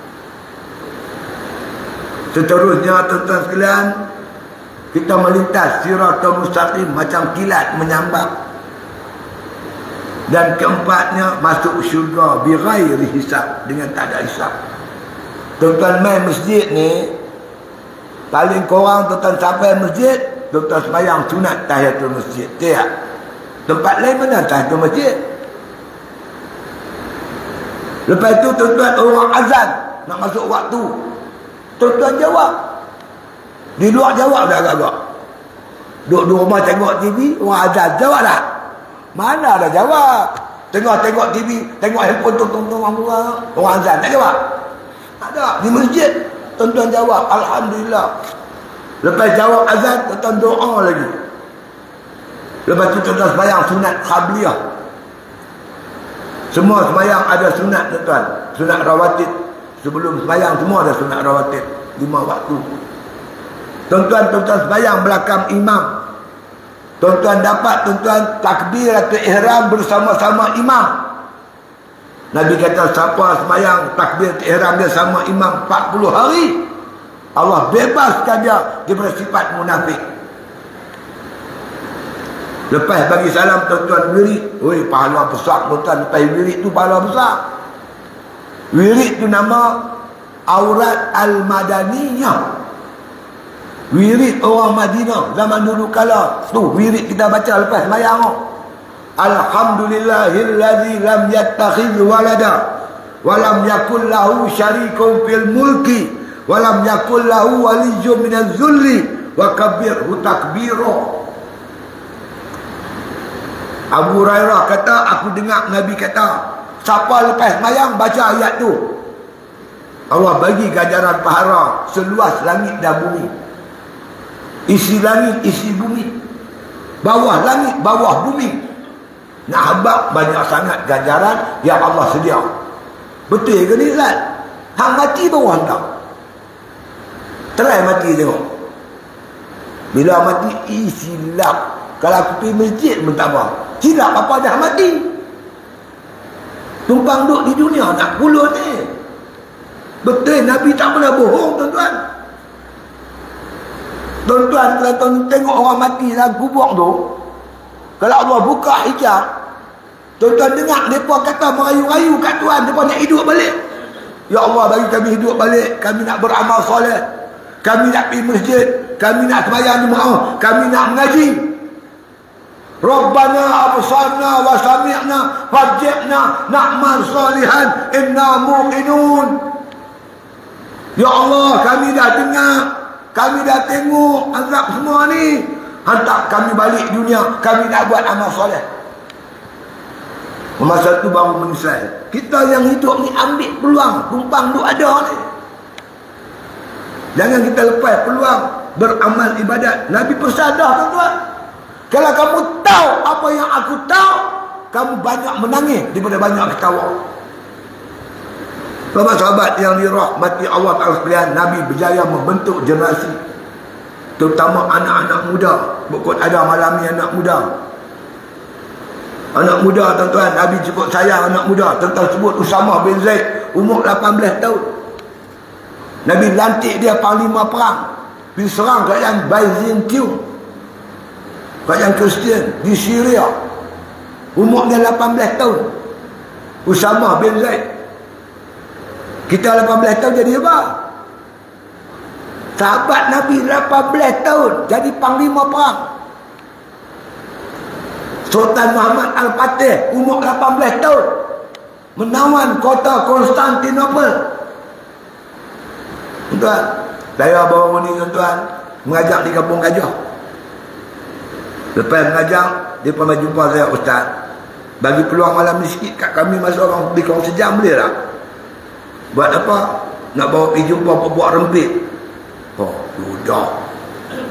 Seterusnya tuan-tuan sekalian, kita melintas siratal mustaqim macam kilat menyambar. Dan keempatnya, masuk syurga bighairi hisab, dengan tak ada hisab. Tuan-tuan main masjid ni, paling korang tuan-tuan sampai masjid, tuan-tuan sembahyang sunat tahiyatul masjid. Tiap tempat lain mana tahiyatul masjid? Lepas tu tuan-tuan orang azan nak masuk waktu, tuan-tuan jawab. Di luar jawab dah agak-agak. Duduk di rumah tengok T V, orang azan jawab tak? Mana ada jawab. Tengok-tengok T V, tengok handphone tung-tung-tung orang, orang azan tak jawab. Tak ada. Di masjid tuan-tuan jawab, alhamdulillah. Lepas jawab azan, tuan-tuan doa lagi. Lepas tu tuan-tuan sembahyang sunat qabliyah. Semua sembahyang ada sunat tuan-tuan. Sunat rawatib. Sebelum sembahyang semua ada sunat rawatib. Lima waktu. Tuan-tuan, tuan-tuan sembahyang belakang imam. Tuan-tuan dapat tuan-tuan takbiratul ihram bersama-sama imam. Nabi kata siapa sembahyang takbiratul ihram dia sama imam empat puluh hari, Allah bebaskan dia daripada sifat munafik. Lepas bagi salam tuan-tuan wirid. Oi, pahala besar tuan-tuan. Lepas wirid tu pahala besar. Wirid tu nama aurat al-madaniyah. Wirid orang Madinah zaman dulu kala. Tu wirid kita baca lepas sembahyang. Alhamdulillahillazi lam yattakhidh walada wa lam yakul lahu syarikun fil mulki wa lam yakul lahu waliyyun minaz zulli wa kabbirhu takbira. Abu Hurairah kata, aku dengar Nabi kata, siapa lepas sembahyang baca ayat tu, Allah bagi ganjaran pahala seluas langit dan bumi. Isi langit, isi bumi. Bawah langit, bawah bumi. Nak habaq banyak sangat ganjaran yang Allah sedia. Betul ke ni Zat? Hang mati bawah tak? Try mati tengok. Bila mati, ih silap. Kalau aku pergi masjid pun tak apa. Silap apa dah mati. Tumpang duduk di dunia nak puluh ni. Betul, Nabi tak pernah bohong tuan-tuan. Tuan-tuan, kalau tuan tengok orang mati dalam kubur tu, kalau Allah buka hijab, tuan-tuan dengar mereka kata merayu-rayu kat Tuhan, mereka nak hidup balik. Ya Allah, bagi kami hidup balik. Kami nak beramal soleh. Kami nak pergi masjid. Kami nak sembahyang jemaah. Kami nak mengaji. Rabbana absarna wa sami'na farji'na na'mal salihan inna muqinun. Ya Allah, kami dah dengar, kami dah tengok azab semua ni. Hantar kami balik dunia, kami nak buat amal soleh. Masa tu baru menyesal. Kita yang hidup ni ambil peluang, tumpang tu ada ni. Jangan kita lepas peluang beramal ibadat. Nabi pesan dah tuan-tuan. Kalau kamu tahu apa yang aku tahu, kamu banyak menangis daripada banyak ketawa. Sahabat-sahabat yang dirahmati Allah Taala sekalian, Nabi berjaya membentuk generasi, terutama anak-anak muda. Bukan ada malam ni anak muda. Anak muda tuan-tuan, Nabi cukup sayang anak muda. Tuan-tuan sebut Usamah bin Zaid, umur lapan belas tahun. Nabi lantik dia panglima perang, pergi serang kerajaan Byzantium, kerajaan Kristian di Syria. Umurnya lapan belas tahun. Usamah bin Zaid. Kita lapan belas tahun jadi apa? Sahabat Nabi lapan belas tahun jadi panglima perang. Sultan Muhammad Al-Fatih umur lapan belas tahun menawan kota Konstantinopel. Tuan, saya baru ni tuan mengajar di Kampung Gajah. Lepas mengajar, dia pernah jumpa saya, Ustaz, bagi peluang malam ni sikit kat kami, masa orang lebih kurang sejam boleh tak? Buat apa? Nak bawa pergi jumpa pembuat rempit. Oh, sudah.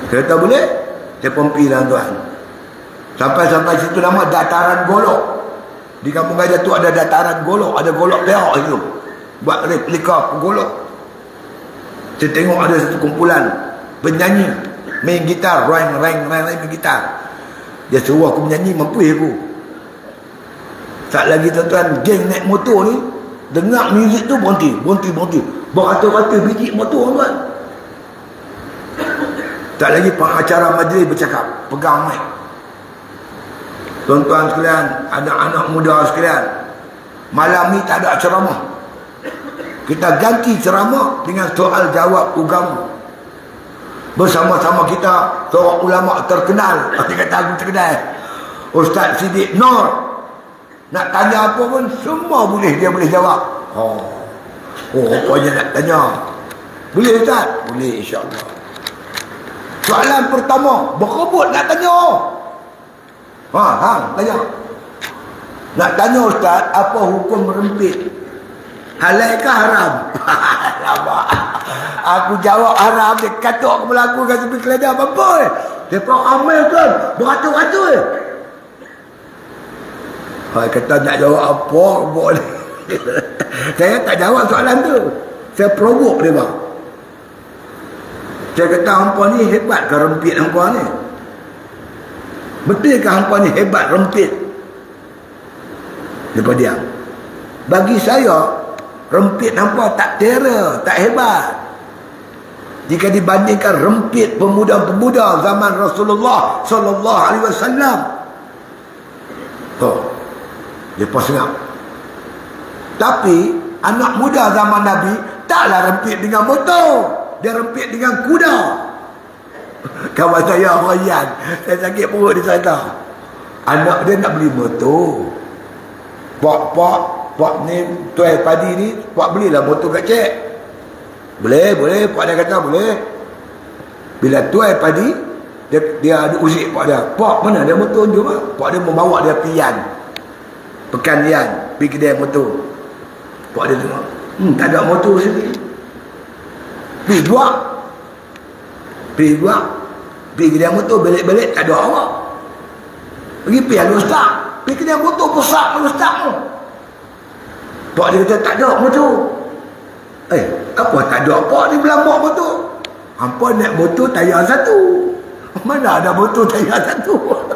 Saya kata boleh. Saya pompi lah tuan. Sampai-sampai situ nama dataran golok. Di Kampung Gajah tu ada dataran golok. Ada golok leok itu. Buat replika golok. Saya tengok ada satu kumpulan penyanyi main gitar, rang rang rang main gitar. Dia suruh aku menyanyi, mampu aku. Tak lagi tuan-tuan, geng naik motor ni dengar muzik tu berhenti, berhenti, berhenti. Beratus-ratus biji motor tuan. Tak lagi pengacara majlis bercakap, pegang mic. Tuan-tuan sekalian, anak-anak muda sekalian, malam ni tak ada ceramah. Kita ganti ceramah dengan soal jawab agama. Bersama-sama kita seorang ulama terkenal. Dia kata aku terkenal, Ustaz Siddiq Nur. Nak tanya apa pun semua boleh, dia boleh jawab. Oh, oh rupanya nak tanya. Boleh Ustaz? Boleh insya-Allah. Soalan pertama, berebut nak tanya. Ha, ha, tanya. Nak tanya Ustaz, apa hukum merempit? Halal ke haram? Lama. Aku jawab haram, dia katuk kepala aku kat tepi keledar apa-apa. Dia pun ramai tuan, beratus-ratus. Ha, kata nak jawab apa boleh. Saya tak jawab soalan tu. Saya provoke dia bang. Saya kata hampa ni hebat ke rempit hampa ni? Betul ke hampa ni hebat rempit? Dia pun diam. Bagi saya, rempit hampa tak terror, tak hebat. Jika dibandingkan rempit pemuda-pemuda zaman Rasulullah sallallahu alaihi wasallam. Tuh. Dia pun senyap. Tapi anak muda zaman Nabi taklah rempit dengan motor. Dia rempit dengan kuda. Kawan saya Ryan, saya sakit perut di sana. Anak dia nak beli motor. Pak-pak, pak ni tuai padi ni, pak belilah motor kat cik. Boleh, boleh, pak dia kata boleh. Bila tuai padi, dia dia ada uzik pak dia. Pak mana dia motor jom ah. Pak dia membawa dia pian. Pekan Lian, pergi kedai motor. Pak dia tengok, hmm, tak ada motor sini. Pergi dua. Pergi dua. Pergi kedai motor, balik-balik tak ada awak. Pergi pergi al-ustaz. Pergi kedai motor, besar al-ustaz tu. Pak dia kata, tak ada motor. Eh, apa tak ada? Pak ni berlambak motor. Hampa naik motor tayar satu. Mana ada motor tayar satu?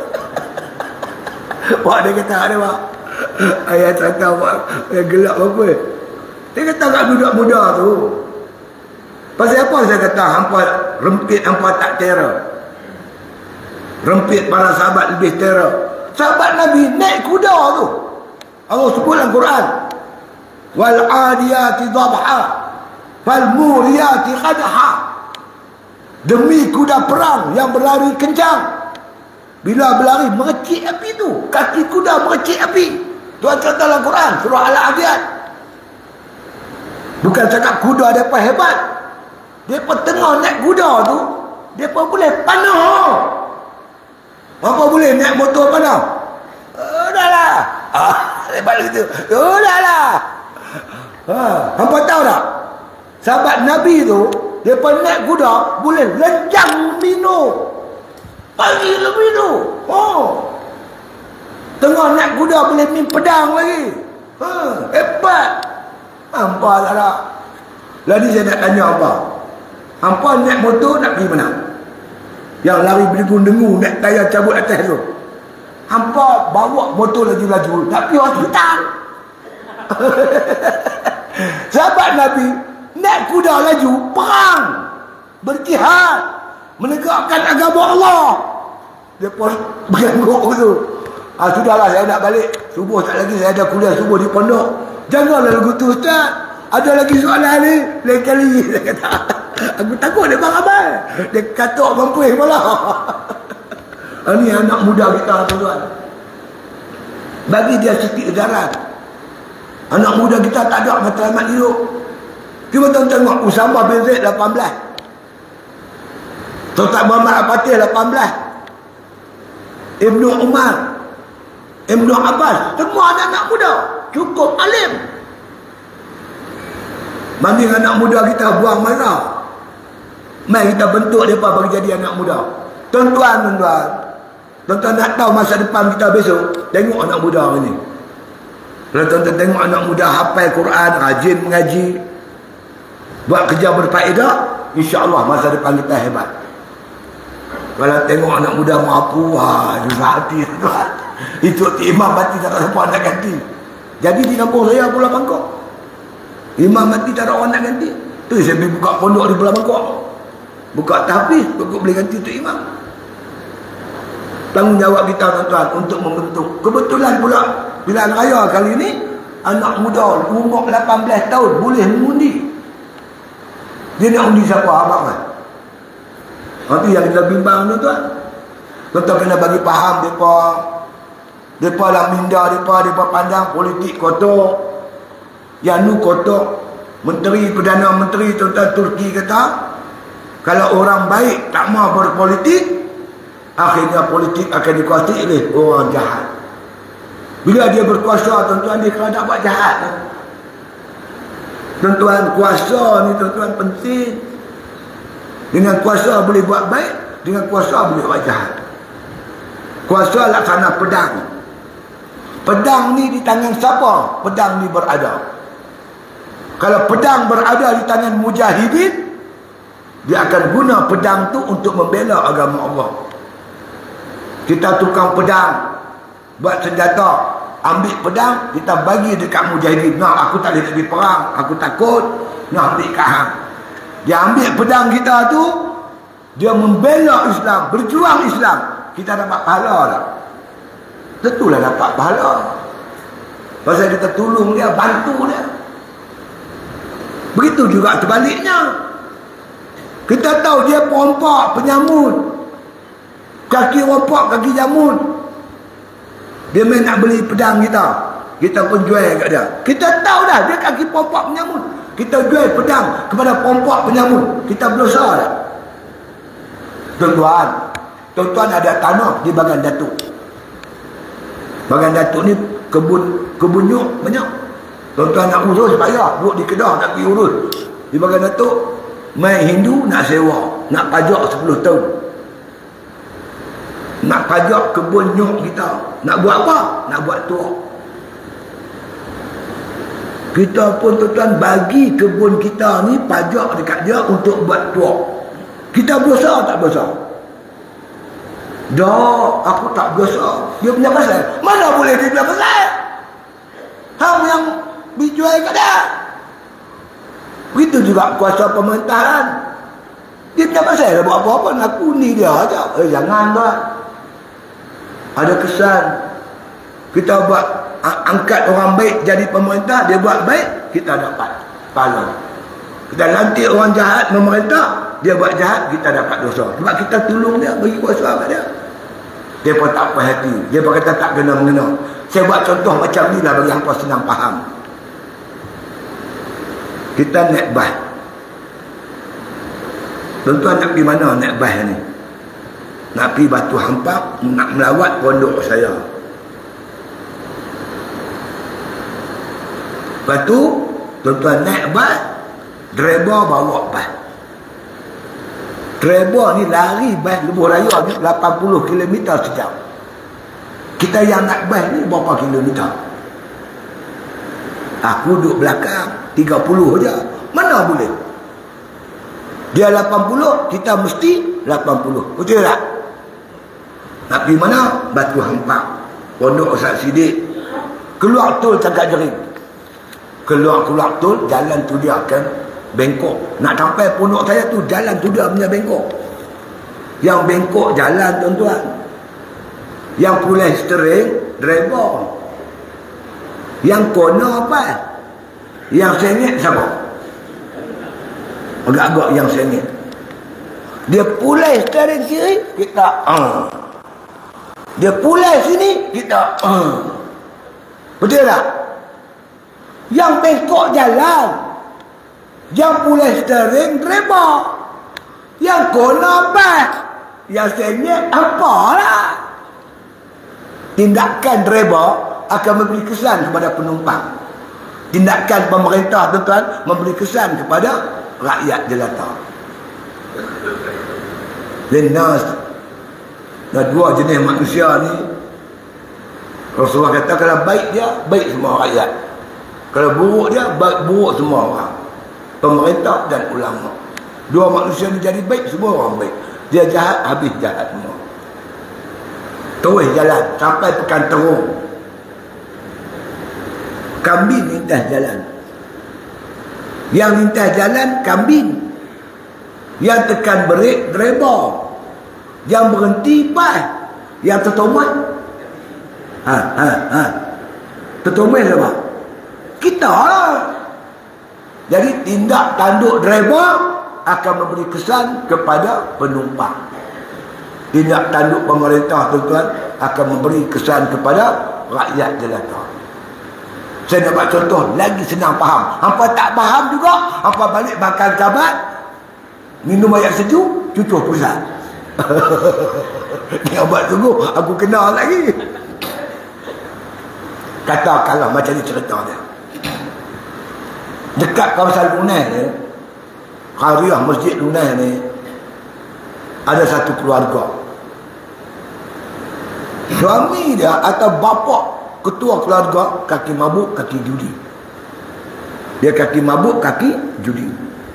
Pak dia kata, ada pak. Ayah tak tahu pak. Ayah gelap apa. Dia kata kat budak muda tu. Pasal apa saya kata hampa rempit hampa tak terror? Rempit para sahabat lebih terror. Sahabat Nabi naik kuda tu. Allah sebut dalam Quran. Wal adiyati dhabha fal muriyati qadha. Demi kuda perang yang berlari kencang. Bila berlari mengecik api tu, kaki kuda mengecik api. Tuhan kata dalam Quran surah Al-Adiyat. Bukan cakap kuda depa hebat. Depa tengah naik kuda tu, depa boleh panah. Apa boleh naik motor panah? Oh, dahlah. Ah, hebat gitu. Oh, dahlah. Ha, hampa tahu tak? Sahabat Nabi tu, depa naik kuda boleh lenjang minum. Pagi lebih tu. Oh. Tengah naik kuda boleh main pedang lagi. Ha, hebat. Hampa tak ada. Lagi saya nak tanya apa? Hampa naik motor nak pergi mana? Yang lari berdengung-dengung naik tayar cabut atas tu. Hampa bawa motor laju-laju nak pergi hospital. Sahabat Nabi naik kuda laju perang, berjihad, menegakkan agama Allah. Dia pun berganggu tu. Ah, sudahlah saya nak balik. Subuh tak lagi saya ada kuliah subuh di pondok. Janganlah lagu tu Ustaz. Ada lagi soalan ni. Lain kali saya kata. Aku takut dia marah. Dia katuk mampuih pula. Ini anak muda kita tuan-tuan. Bagi dia sikit edaran. Anak muda kita tak ada matlamat hidup. Cuba tuan tengok Usama bin Zaid lapan belas. Sultan Muhammad Al-Fatih lapan belas. Ibnu Umar, Ibnu Abbas, semua anak-anak muda cukup alim. Banding anak muda kita buang masa. Mari kita bentuk mereka bagi jadi anak muda. Tuan-tuan, tuan-tuan. Tuan-tuan nak tahu masa depan kita besok, tengok anak muda ni. Kalau tuan-tuan tengok anak muda hafal Quran, rajin mengaji, buat kerja berfaedah, insya-Allah masa depan kita hebat. Kalau tengok anak muda mampu, wah, juga hati tuan. Itu imam mati tak ada siapa nak ganti. Jadi di kampung saya Pulau Bangkok, imam mati tak ada orang nak ganti. Tu saya pergi buka pondok di Pulau Bangkok, buka tahfiz untuk boleh ganti tu imam. Tanggungjawab kita tuan-tuan untuk membentuk. Kebetulan pula pilihan raya kali ni anak muda umur lapan belas tahun boleh mengundi. Dia nak undi siapa abang kan? Itu yang kita bimbang tuan-tuan. Tuan-tuan kena bagi faham depa. Depa lah minda depa, depa pandang politik kotor. Yanu kotor. Menteri Perdana Menteri tuan-tuan Turki kata, kalau orang baik tak mau berpolitik, akhirnya politik akan dikuasai oleh orang jahat. Bila dia berkuasa tuan-tuan, dia kena nak buat jahat. Tuan-tuan, kuasa ni tuan-tuan penting. Dengan kuasa boleh buat baik, dengan kuasa boleh buat jahat. Kuasa laksana pedang. Pedang ni di tangan siapa? Pedang ni berada. Kalau pedang berada di tangan mujahidin, dia akan guna pedang tu untuk membela agama Allah. Kita tukang pedang, buat senjata, ambil pedang, kita bagi dekat mujahidin. Nah, aku tak boleh pergi perang, aku takut, nak ambil kat hang. Dia ambil pedang kita tu, dia membela Islam, berjuang Islam. Kita dapat pahala tak? Tentulah dapat pahala. Pasal kita tolong dia, bantu dia. Begitu juga sebaliknya. Kita tahu dia perompak, penyamun, kaki rompak, kaki jamun. Dia main nak beli pedang kita, kita pun jual kat dia. Kita tahu dah dia kaki perompak, penyamun. Kita jual pedang kepada perompak, penyamun. Kita berdosa dah. Tuan-tuan, tuan-tuan ada tanah di Bagan Datuk. Bagan Datuk ni kebun kebun nyuk banyak. Tuan-tuan nak urus payah, duduk di Kedah nak pergi urus. Di Bagan Datuk, mai Hindu nak sewa, nak pajak sepuluh tahun. Nak pajak kebun nyuk kita. Nak buat apa? Nak buat tuak. Kita pun tuan-tuan bagi kebun kita ni pajak dekat dia untuk buat tuak. Kita berdosa tak berdosa? Dah, aku tak berdosa. Dia punya pasal. Mana boleh dia punya pasal? Hang yang dijual kat dia. Begitu juga kuasa pemerintahan. Dia punya pasal dah buat apa-apa. Aku ni dia aja. Eh, jangan tuan. Ada kesan. Kita buat angkat orang baik jadi pemerintah, dia buat baik, kita dapat pahala. Kita lantik orang jahat memerintah, dia buat jahat, kita dapat dosa. Sebab kita tolong dia, bagi kuasa kat dia. Dia pun tak puas hati. Dia pun kata tak kena-mengena. Saya buat contoh macam ni lah bagi hampa senang faham. Kita naik bas. Tuan-tuan nak pergi mana naik bas ni? Nak pergi Batu Hampak, nak melawat pondok saya. Lepas tu, tuan-tuan naik bas, driver bawa bas. Driver ni lari bas Lebuh Raya ni lapan puluh kilometer sejam. Kita yang nak bas ni berapa kilometer? Aku duduk belakang tiga puluh je. Mana boleh? Dia lapan puluh, kita mesti lapan puluh. Betul tak? Nak pergi mana? Batu Hampak, Pondok Ustaz Siddiq. Keluar tol Cagak Jering. Keluar-keluar tol, jalan tu dia akan bengkok. Nak sampai pondok saya tu, jalan tu dia punya bengkok. Yang bengkok jalan tuan-tuan. Yang pulih steering, driver. Yang kona apa? Yang sengit siapa? Agak-agak yang sengit. Dia pulih steering kiri, kita uh. Dia pulih sini, kita uh. Betul tak? Yang bengkok jalan, yang pulih steering driver, yang kona bas, yang sengit apalah. Tindakan driver akan memberi kesan kepada penumpang. Tindakan pemerintah tuan-tuan memberi kesan kepada rakyat jelata. Linnas. Dan dua jenis manusia ni, Rasulullah kata kalau baik dia, baik semua rakyat. Kalau buruk dia, baik buruk semua orang. Pemerintah dan ulama. Dua manusia ni jadi baik, semua orang baik. Dia jahat, habis jahat semua. Terus jalan sampai pekan terung. Kambing lintas jalan. Yang lintas jalan kambing. Yang tekan brek driver. Yang berhenti bas. Yang tertomat. Ha ha ha. Tertomat siapa? Kita lah. Jadi tindak tanduk driver akan memberi kesan kepada penumpang. Tindak tanduk pemerintah tuan-tuan akan memberi kesan kepada rakyat jelata. Saya nak buat contoh lagi senang faham. Hampa tak faham juga, hampa balik makan kabat, minum air sejuk, cucuk pusat. Ni abang tunggu, aku kenal lagi. Katakanlah macam ni cerita dia. Dekat kawasan Lunai ni, Hariah Masjid Lunai ni, ada satu keluarga. Suami dia atau bapa ketua keluarga kaki mabuk, kaki judi. Dia kaki mabuk, kaki judi.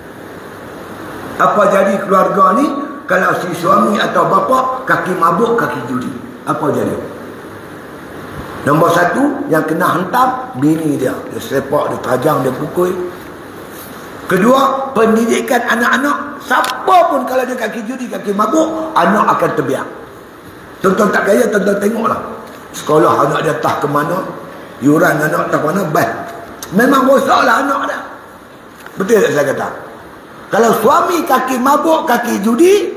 Apa jadi keluarga ni kalau si suami atau bapa kaki mabuk, kaki judi? Apa jadi? Nombor satu, yang kena hentam bini dia. Dia sepak, dia terajang, dia pukul. Kedua, pendidikan anak-anak. Siapa pun kalau dia kaki judi, kaki mabuk, anak akan terbiak. Tuan-tuan tak gaya, tuan-tuan tengoklah. Sekolah anak dia tak ke mana, yuran anak tak ke mana, baik. Memang rosaklah anak dia. Betul tak saya kata? Kalau suami kaki mabuk, kaki judi,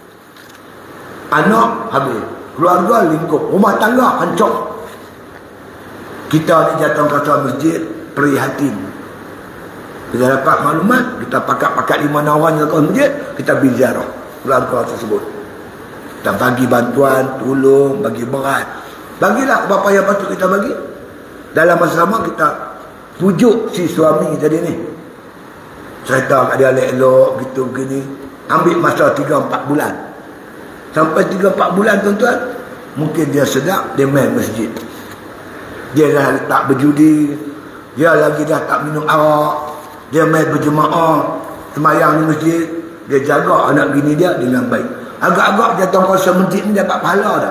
anak habis. Keluarga lingkup, rumah tangga hancur. Kita ni jatuh kata masjid prihatin. Kita dapat maklumat, kita pakat-pakat lima orang yang ke masjid, kita pergi ziarah keluarga tersebut. Kita bagi bantuan, tolong, bagi berat. Bagilah apa yang patut kita bagi. Dalam masa sama kita pujuk si suami tadi ni. Cerita kat dia elok-elok gitu begini. Ambil masa tiga empat bulan. Sampai tiga empat bulan tuan-tuan, mungkin dia sedap, dia main masjid. Dia dah tak berjudi, dia lagi dah tak minum arak, dia main berjemaah, semayang di masjid, dia jaga anak bini dia dengan baik. Agak-agak dia tahu kuasa masjid ni dapat pahala dah.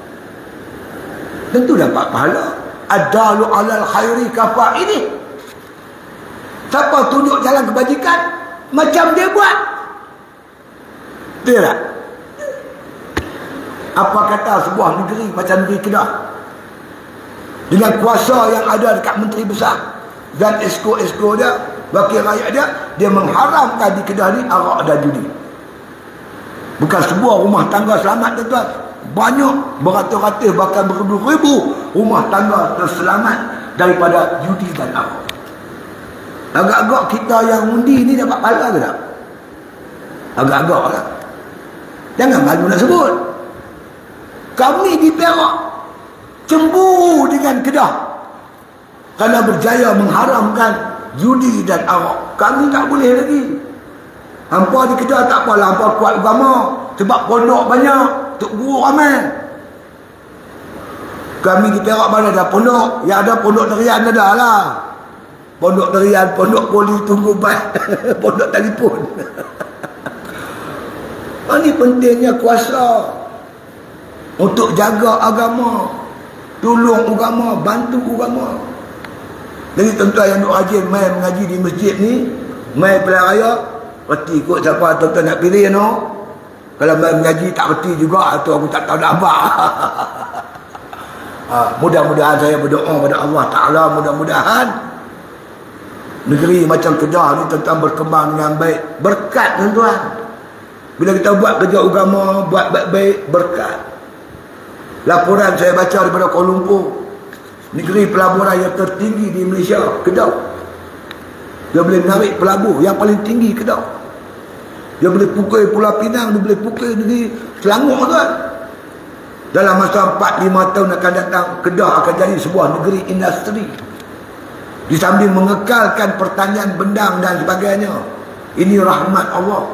Tentu dapat pahala. Adalu alal khairi kafa ini. Siapa tunjuk jalan kebajikan, macam dia buat. Betul tak? Apa kata sebuah negeri macam negeri Kedah, dengan kuasa yang ada dekat menteri besar dan esko-esko dia, wakil rakyat dia, dia mengharamkan di Kedah ni arak dan judi. Bukan sebuah rumah tangga selamat tuan-tuan. Banyak, beratus-ratus, bahkan beribu-ribu rumah tangga terselamat daripada judi dan arak. Agak-agak kita yang undi ni dapat pahala ke tak? Agak-agak lah. Jangan malu nak sebut. Kami di Perak cemburu dengan Kedah kerana berjaya mengharamkan judi dan arak. Kami tak boleh lagi. Hampa di Kedah tak apalah, hampa kuat agama sebab pondok banyak, tok guru ramai. Kami di Perak mana ada pondok? Yang ada pondok derian ada lah. Pondok derian, pondok poli tunggu bas, pondok telefon. Ini pentingnya kuasa untuk jaga agama, tolong agama, bantu agama. Jadi tuan-tuan yang duk rajin main mengaji di masjid ni, main pilihan raya, reti ikut siapa tuan-tuan nak pilih no. Kalau main mengaji tak reti juga, tu aku tak tahu nak apa. Ha, mudah-mudahan saya berdoa pada Allah Ta'ala, mudah-mudahan negeri macam Kedah ni tuan-tuan berkembang dengan baik. Berkat tuan-tuan. Bila kita buat kerja agama, buat baik-baik, berkat. Laporan saya baca daripada Kuala Lumpur, negeri pelaburan yang tertinggi di Malaysia, Kedah. Dia boleh menarik pelabur yang paling tinggi, Kedah. Dia boleh pukul Pulau Pinang, dia boleh pukul negeri Selangor tuan. Dalam masa empat lima tahun akan datang, Kedah akan jadi sebuah negeri industri. Di sambil mengekalkan pertanian bendang dan sebagainya. Ini rahmat Allah.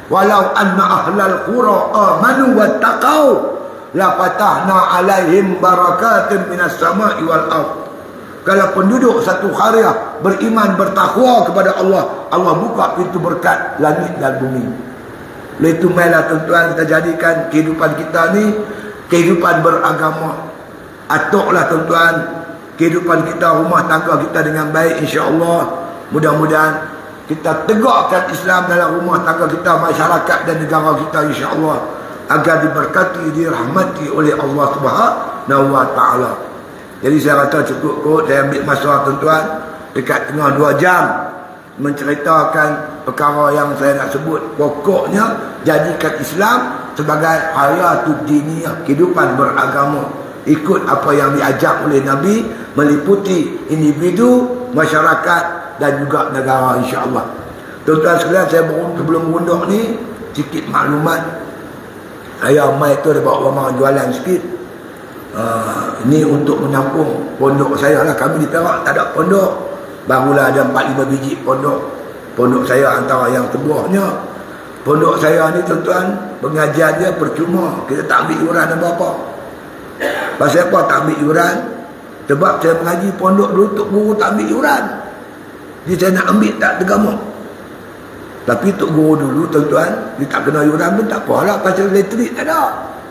walau anna ahlal qura amanu wattaqau la fatahna alaihim barakatin minas sama'i wal ardh. Kalau penduduk satu qaryah beriman bertakwa kepada Allah, Allah buka pintu berkat langit dan bumi. Oleh itu marilah tuan-tuan kita jadikan kehidupan kita ni kehidupan beragama. Atuklah tuan-tuan kehidupan kita, rumah tangga kita dengan baik, insya-Allah. Mudah-mudahan kita tegakkan Islam dalam rumah tangga kita, masyarakat dan negara kita, insya-Allah, agar diberkati, dirahmati oleh Allah Subhanahu wa taala. Jadi saya rasa cukup kot saya ambil masa tuan-tuan dekat tengah dua jam menceritakan perkara yang saya nak sebut. Pokoknya jadikan Islam sebagai hayatud diniyah, kehidupan beragama, ikut apa yang diajak oleh Nabi, meliputi individu, masyarakat dan juga negara, insya-Allah. Tuan-tuan sekalian, saya sebelum berunduk ni sikit maklumat. Saya mai tu ada bawa orang jualan sikit. Uh, ini untuk menampung pondok saya lah. Kami di Perak tak ada pondok, barulah ada empat lima biji pondok. Pondok saya antara yang sebuahnya. Pondok saya ni tuan-tuan, pengajian dia percuma, kita tak ambil iuran apa-apa. Pasal apa tak ambil iuran? Sebab saya mengaji pondok dulu, Tok Guru tak ambil iuran. Jadi saya nak ambil tak tergamuk. Tapi Tok Guru dulu tuan-tuan, dia tak kena iuran pun tak apalah, pasal elektrik tak ada.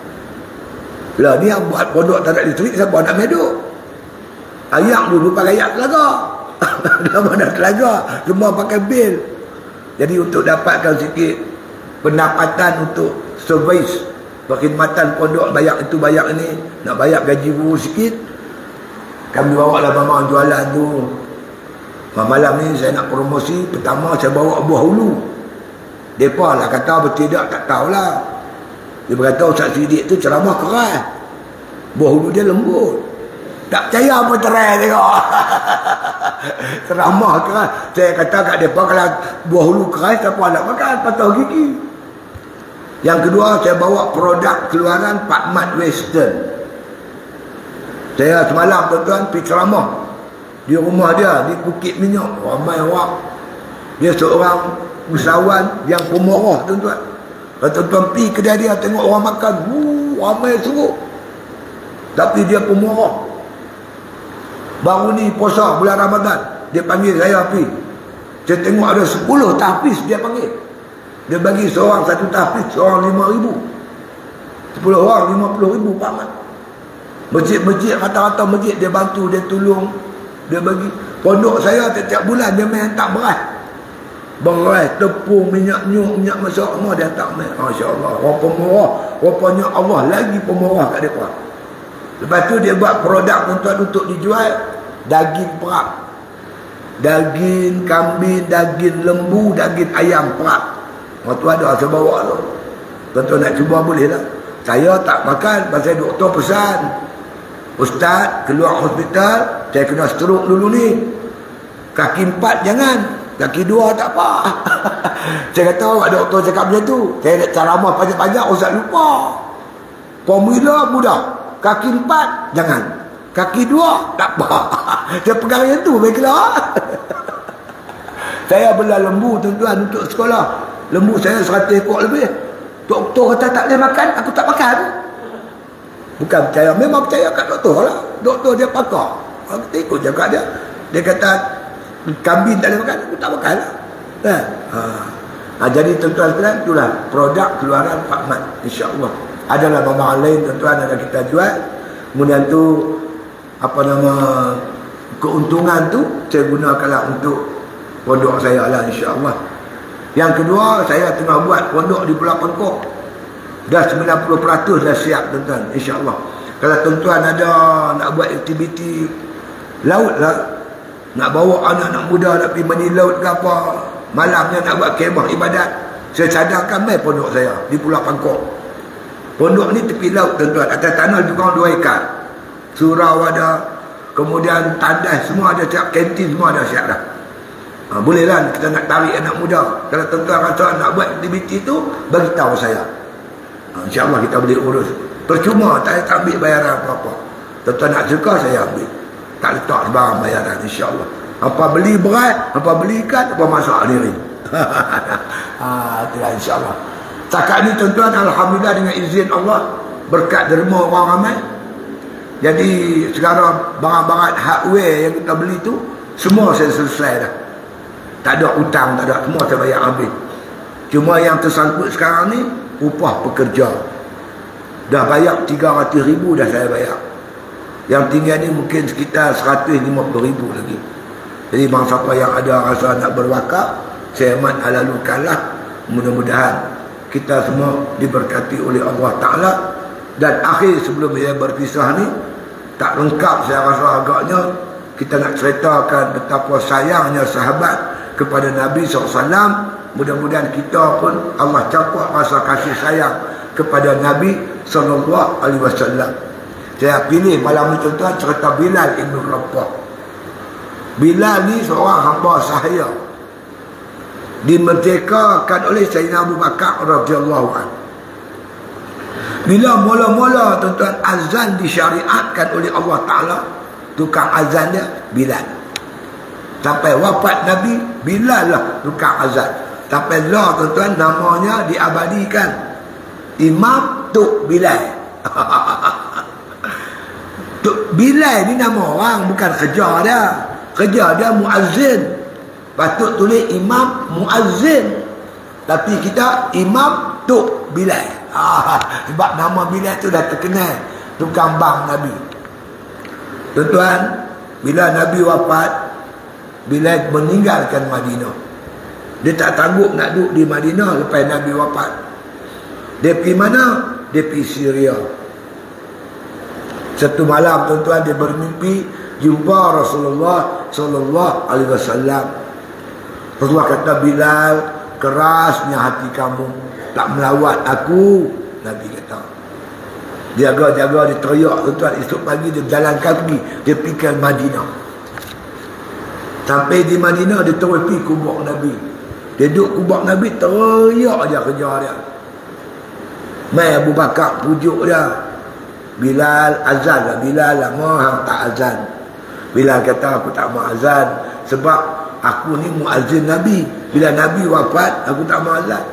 Lah ni yang buat pondok tak ada listrik, siapa nak meduk? Ayak dulu pakai ayak telaga. Dah mana telaga, semua pakai bil. Jadi untuk dapatkan sikit pendapatan untuk servis perkhidmatan pondok, bayar itu bayar ini, nak bayar gaji guru sikit, kami bawa lah mama jualan tu. Malam ni saya nak promosi, pertama saya bawa buah hulu. Depa lah kata bertidak, tak tahulah. Dia berkata Ustaz Siddiq tu ceramah keras, buah hulu dia lembut. Tak percaya pun terai tengok. Ceramah keras. Saya kata kat mereka, kalau buah hulu keras siapa nak makan, patah gigi. Yang kedua, saya bawa produk keluaran Pak Mat Western. Saya semalam tuan-tuan pergi ceramah di rumah dia di Bukit Minyak, ramai orang. Dia seorang usahawan yang pemurah tuan-tuan. Kalau tuan-tuan pergi kedai dia tengok orang makan, wuh, ramai teruk. Tapi dia pemurah. Baru ni puasa bulan Ramadan, dia panggil saya pergi. Saya tengok ada sepuluh tahfiz dia panggil. Dia bagi seorang satu tahfiz, seorang lima ribu. Sepuluh orang lima puluh ribu Pak Mat. Masjid-masjid, rata-rata masjid dia bantu, dia tolong, dia bagi. Pondok saya setiap bulan dia main hantar beras. Beras, tepung, minyak nyuk, minyak masak, semua dia hantar main. Masya-Allah, orang pemurah. Rupanya Allah lagi pemurah kat mereka. Lepas tu dia buat produk tuan-tuan untuk dijual, daging perak, daging kambing, daging lembu, daging ayam perak. Waktu ada saya bawa tu. Tuan-tuan nak cuba boleh lah. Saya tak makan pasal doktor pesan, Ustaz keluar hospital saya kena stroke dulu ni, kaki empat jangan, kaki dua tak apa. Saya kata doktor cakap macam tu. Saya nak ceramah panjang-panjang, Ustaz lupa. Formula mudah, kaki empat jangan, kaki dua tak apa. Saya pegang yang tu baiklah. Saya bela lembu tuan-tuan untuk sekolah. Lembu saya seratus ekor lebih. Doktor kata tak boleh makan, aku tak makan. Bukan percaya, memang percaya kat doktor lah. Doktor dia pakar, kita ikut jaga dia. Dia kata kambing tak boleh makan, aku tak makan lah. Ha. Ha, jadi tuan-tuan sekalian, itulah produk keluaran Pak Mat, insya-Allah. Adalah barang lain tuan-tuan ada kita jual. Kemudian tu apa nama keuntungan tu saya gunakanlah untuk pondok saya lah, insya-Allah. Yang kedua, saya tengah buat pondok di Pulau Pangkok. Dah sembilan puluh peratus dah siap tuan-tuan, insya-Allah. Kalau tuan-tuan ada nak buat aktiviti laut lah, nak bawa anak-anak muda nak pergi mandi laut ke apa, malamnya nak buat kemah ibadat, saya sadarkan mai pondok saya di Pulau Pangkok. Pondok ni tepi laut tuan-tuan, atas tanah juga dua ekar. Surau ada, kemudian tandas semua ada siap, kantin semua ada siap dah. Ha, bolehlah kita nak tarik anak muda. Kalau tuan-tuan rasa nak buat aktiviti tu, bagi tahu saya. Ha, InsyaAllah kita boleh urus. Percuma, tak, tak ambil bayaran apa-apa. Tuan-tuan nak suka, saya ambil. Tak letak sebarang bayaran, insyaAllah. Apa beli berat, apa beli ikan, apa masak diri. Ha, itulah insyaAllah. Setakat ni tuan-tuan, alhamdulillah dengan izin Allah, berkat derma orang ramai. Jadi sekarang barang-barang hardware yang kita beli tu semua saya selesai dah. Tak ada hutang, tak ada, semua saya bayar habis. Cuma yang tersangkut sekarang ni upah pekerja. Dah bayar tiga ratus ribu dah saya bayar. Yang tinggal ni mungkin sekitar seratus lima puluh ribu lagi. Jadi bang siapa yang ada rasa nak berwakaf, saya amat halalukanlah. Mudah-mudahan kita semua diberkati oleh Allah Ta'ala. Dan akhir sebelum saya berpisah ni, tak lengkap saya rasa agaknya, kita nak ceritakan betapa sayangnya sahabat kepada Nabi sallallahu alaihi wasallam. Mudah-mudahan kita pun Allah campur rasa kasih sayang kepada Nabi sallallahu alaihi wasallam. Saya pilih malam ni tuan-tuan cerita Bilal Ibn Rabah. Bilal ni seorang hamba sahaya, dimerdekakan oleh Sayyidina Abu Bakar radhiyallahu anhu. Bila mula-mula tuan-tuan azan disyariatkan oleh Allah Ta'ala, tukang azan dia Bilal. Sampai wafat Nabi, Bilal lah tukang azan. Sampai lah tuan-tuan namanya diabadikan, Imam Tuk Bilal. Tuk Bilal ni nama orang, bukan kerja dia. Kerja dia muazzin. Patut tulis Imam Muazzin, tapi kita Imam Tuk Bilal. Ah, sebab nama Bilal tu dah terkenal, tukang bang Nabi. Tuan-tuan, bila Nabi wafat, Bilal meninggalkan Madinah. Dia tak sanggup nak duduk di Madinah lepas Nabi wafat. Dia pergi mana? Dia pergi Syria. Satu malam tuan-tuan dia bermimpi jumpa Rasulullah sallallahu alaihi wasallam. Rasulullah kata, Bilal, kerasnya hati kamu, tak melawat aku. Nabi kata, jaga-jaga, dia teriak tuan-tuan. Esok pagi dia jalan kaki, dia pergi ke Madinah. Sampai di Madinah, dia terus pergi kubur Nabi. Dia duduk kubur Nabi, teriak aja kerja dia. Mai Abu Bakar pujuk dia, Bilal azan lah. Bilal lama hang tak azan. Bilal kata, aku tak mau azan sebab aku ni muazzin Nabi. Bila Nabi wafat, aku tak mau azan.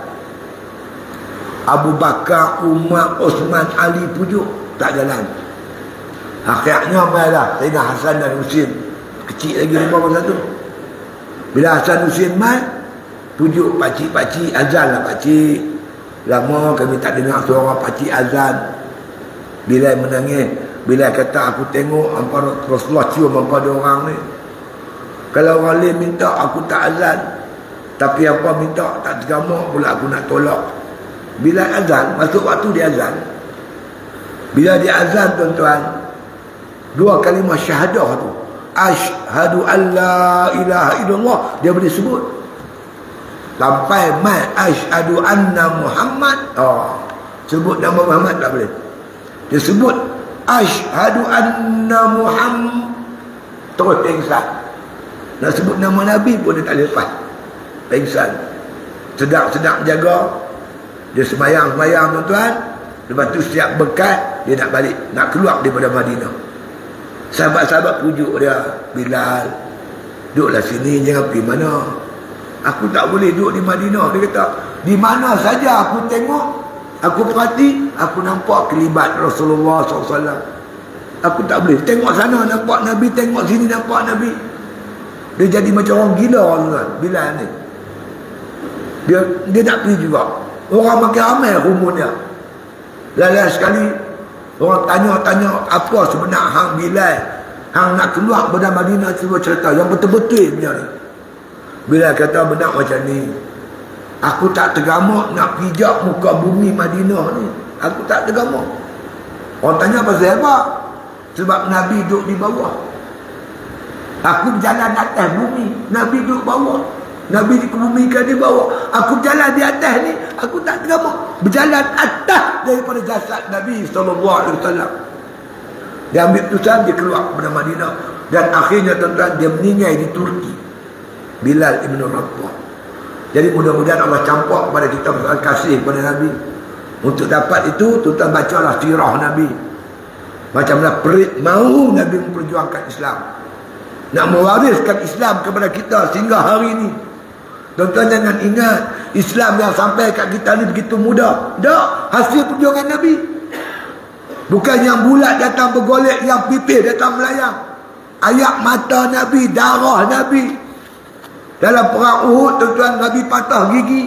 Abu Bakar, Umar, Osman, Ali pujuk, tak jalan. Akhirnya mainlah Sayyidina Hasan dan Husin, kecil lagi lima masa tu. Bila Hasan Husin mai, pujuk pakcik-pakcik, azan lah pakcik. Lama kami tak dengar suara pakcik azan. Bila menangis, bila kata, aku tengok hampa Rasulullah cium hampa dia orang ni. Kalau orang lain minta, aku tak azan. Tapi apa minta, tak tergamak pula aku nak tolak. Bila azan, masuk waktu dia azan. Bila dia azan tuan-tuan, dua kalimah syahadah tu, asyhadu an la ilaha illallah, dia boleh sebut. Sampai mai asyhadu anna Muhammad, oh, sebut nama Muhammad tak boleh. Dia sebut asyhadu anna Muhammad, terus pengsan. Nak sebut nama Nabi pun dia tak lepas, pengsan. Sedap-sedap jaga. Dia semayang-semayang tuan-tuan. Lepas tu siap bekat, dia nak balik, nak keluar daripada Madinah. Sahabat-sahabat pujuk dia, Bilal, duduklah sini, jangan pergi mana. Aku tak boleh duduk di Madinah. Dia kata, di mana saja aku tengok, aku perhati, aku nampak kelibat Rasulullah sallallahu alaihi wasallam. Aku tak boleh tengok sana nampak Nabi, tengok sini nampak Nabi. Dia jadi macam orang gila tuan, Bilal ni. Dia dia nak pergi juga. Orang makin ramai rumun dia. Lain sekali orang tanya-tanya, apa sebenar hang Bilal, hang nak keluar dari Madinah, cuba cerita yang betul-betul punya ni. Bilal kata, benar macam ni, aku tak tergamak nak pijak muka bumi Madinah ni. Aku tak tergamak. Orang tanya pasal apa? Sebab Nabi duduk di bawah, aku berjalan atas bumi, Nabi duduk bawah. Nabi dikebumikan di bawah, aku berjalan di atas ni, aku tak tergamak. Berjalan atas daripada jasad Nabi sallallahu alaihi wasallam. Dia ambil keputusan, dia keluar dari Madinah. Dan akhirnya tuan-tuan, dia meninggal di Turki, Bilal Ibn Rabah. Jadi mudah-mudahan Allah campur kepada kita berterima kasih kepada Nabi. Untuk dapat itu, tuan-tuan bacalah sirah Nabi. Macam mana perit mahu Nabi memperjuangkan Islam, nak mewariskan Islam kepada kita sehingga hari ini. Tuan-tuan jangan ingat Islam yang sampai kat kita ni begitu mudah. Tak, hasil perjuangan Nabi. Bukan yang bulat datang bergolek, yang pipih datang melayang. Ayak mata Nabi, darah Nabi. Dalam perang Uhud, tuan-tuan, Nabi patah gigi.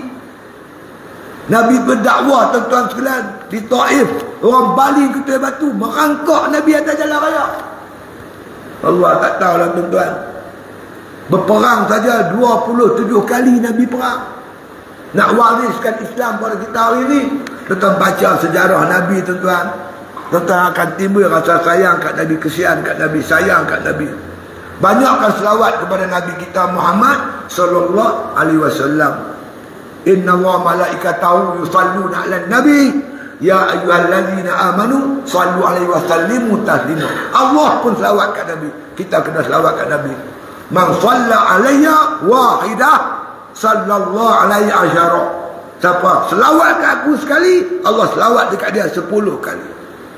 Nabi berdakwah, tuan-tuan sekalian, di Taif. Orang baling ketua batu, merangkak Nabi atas jalan raya. Allah tak tahulah, tuan-tuan. Berperang saja dua puluh tujuh kali Nabi perang. Nak wariskan Islam pada kita hari ini, tuan-tuan baca sejarah Nabi, tuan-tuan. Tuan-tuan akan timbul rasa sayang kat Nabi, kesian kat Nabi, sayang kat Nabi. Banyakkan selawat kepada Nabi kita Muhammad sallallahu alaihi wasallam. Inna Allah malaikatahu yusalluna 'alan nabi ya ayyuhallazina amanu sallu alaihi wasallimu taslima. Allah pun selawat kat Nabi. Kita kena selawat kat Nabi. Man shalla alayya wahidah sallallahu alaihi asyara. Siapa selawat kat aku sekali, Allah selawat dekat dia sepuluh kali.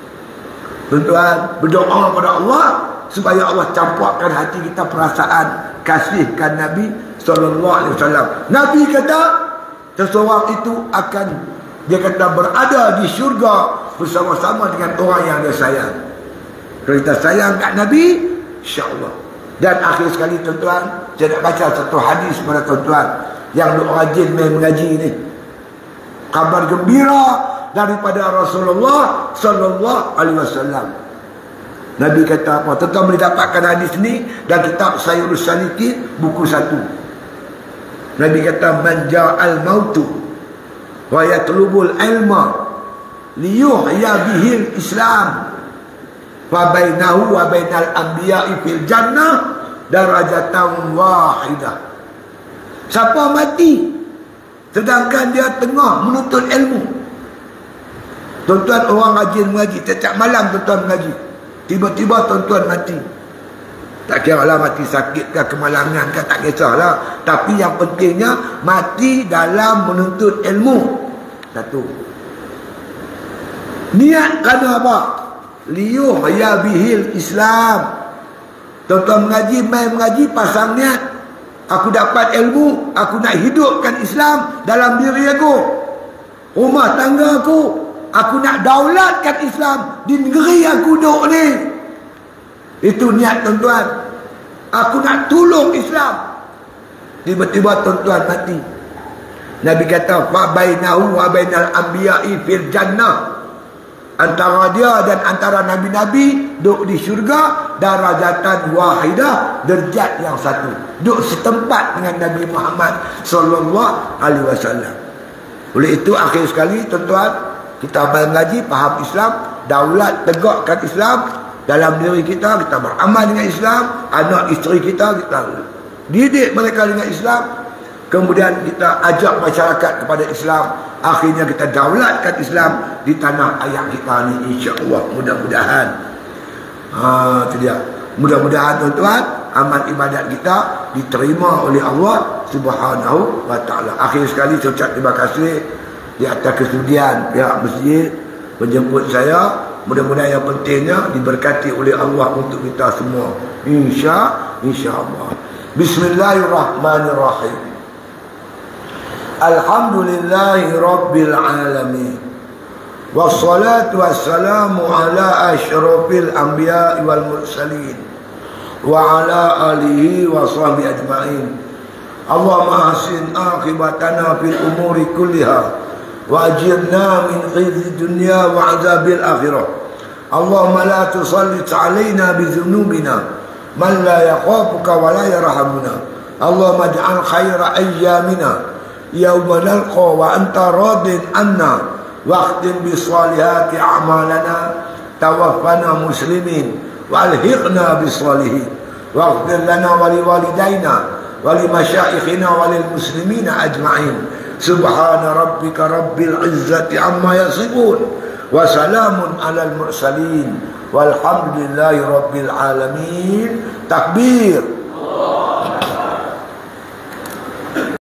Tuan-tuan, berdoa kepada Allah supaya Allah campurkan hati kita perasaan kasihkan Nabi sallallahu alaihi wasallam. Nabi kata seseorang itu akan, dia kata, berada di syurga bersama-sama dengan orang yang dia sayang. Kalau kita sayang kat Nabi, insya-Allah. Dan akhir sekali, tuan-tuan, saya nak baca satu hadis kepada tuan-tuan yang duk rajin main mengaji ni. Kabar gembira daripada Rasulullah sallallahu alaihi wasallam. Nabi kata apa? Tuan-tuan boleh dapatkan hadis ni dan kitab Sayyidus Salikin buku satu. Nabi kata, man ja'al mautu wa yatlubul ilma liyuhya bihil Islam fa bainahu wa bainal anbiya'i fil jannah darajatan wahidah. Siapa mati sedangkan dia tengah menuntut ilmu. Tuan-tuan, orang rajin mengaji, setiap malam tuan-tuan mengaji, tiba-tiba tuan-tuan mati. Tak kira lah mati sakit ke, kemalangan ke, tak kisahlah. Tapi yang pentingnya mati dalam menuntut ilmu. Satu. Niat kerana apa? Liyuhya bihil Islam. Tuan-tuan mengaji, main mengaji, pasang niat. Aku dapat ilmu, aku nak hidupkan Islam dalam diri aku, rumah tangga aku. Aku nak daulatkan Islam di negeri aku duduk ni. Itu niat, tuan-tuan. Aku nak tolong Islam. Tiba-tiba tuan-tuan mati. Nabi kata, fa bainahu wa bainal anbiya'i fil jannah. Antara dia dan antara nabi-nabi duduk di syurga darajatan wahidah, derajat yang satu. Duduk setempat dengan Nabi Muhammad sallallahu alaihi wasallam. Oleh itu akhir sekali, tuan-tuan, kita mengaji, faham Islam, daulat, tegakkan Islam dalam diri kita, kita beramal dengan Islam, anak isteri kita, kita didik mereka dengan Islam, kemudian kita ajak masyarakat kepada Islam, akhirnya kita daulatkan Islam di tanah ayah kita ni, insya-Allah. Mudah-mudahan ha, itu dia. Mudah-mudahan, tuan-tuan, amal ibadat kita diterima oleh Allah Subhanahu wa taala. Akhir sekali saya ucap terima kasih di atas kesudian pihak masjid menjemput saya. Mudah-mudahan yang pentingnya diberkati oleh Allah untuk kita semua, insya insya-Allah. Bismillahirrahmanirrahim. Alhamdulillahi rabbil alamin. Wassalatu wassalamu ala asyrafil anbiya'i wal mursalin wa ala alihi wa sahbihi ajma'in. Allahumma ahsin aqibatana fil umuri kulliha وأجرنا من خزي الدنيا وعذاب الآخرة. اللهم لا تسلط علينا بذنوبنا من لا يخافك ولا يرحمنا. اللهم اجعل خير أيامنا يوم نلقى وأنت راض عنا واختم بالصالحات أعمالنا توفنا مسلمين وألحقنا بالصالحين واغفر لنا ولوالدينا ولمشايخنا وللمسلمين أجمعين. سبحان ربك رب العزة عما يصفون وسلام على المرسلين والحمد لله رب العالمين. تكبير.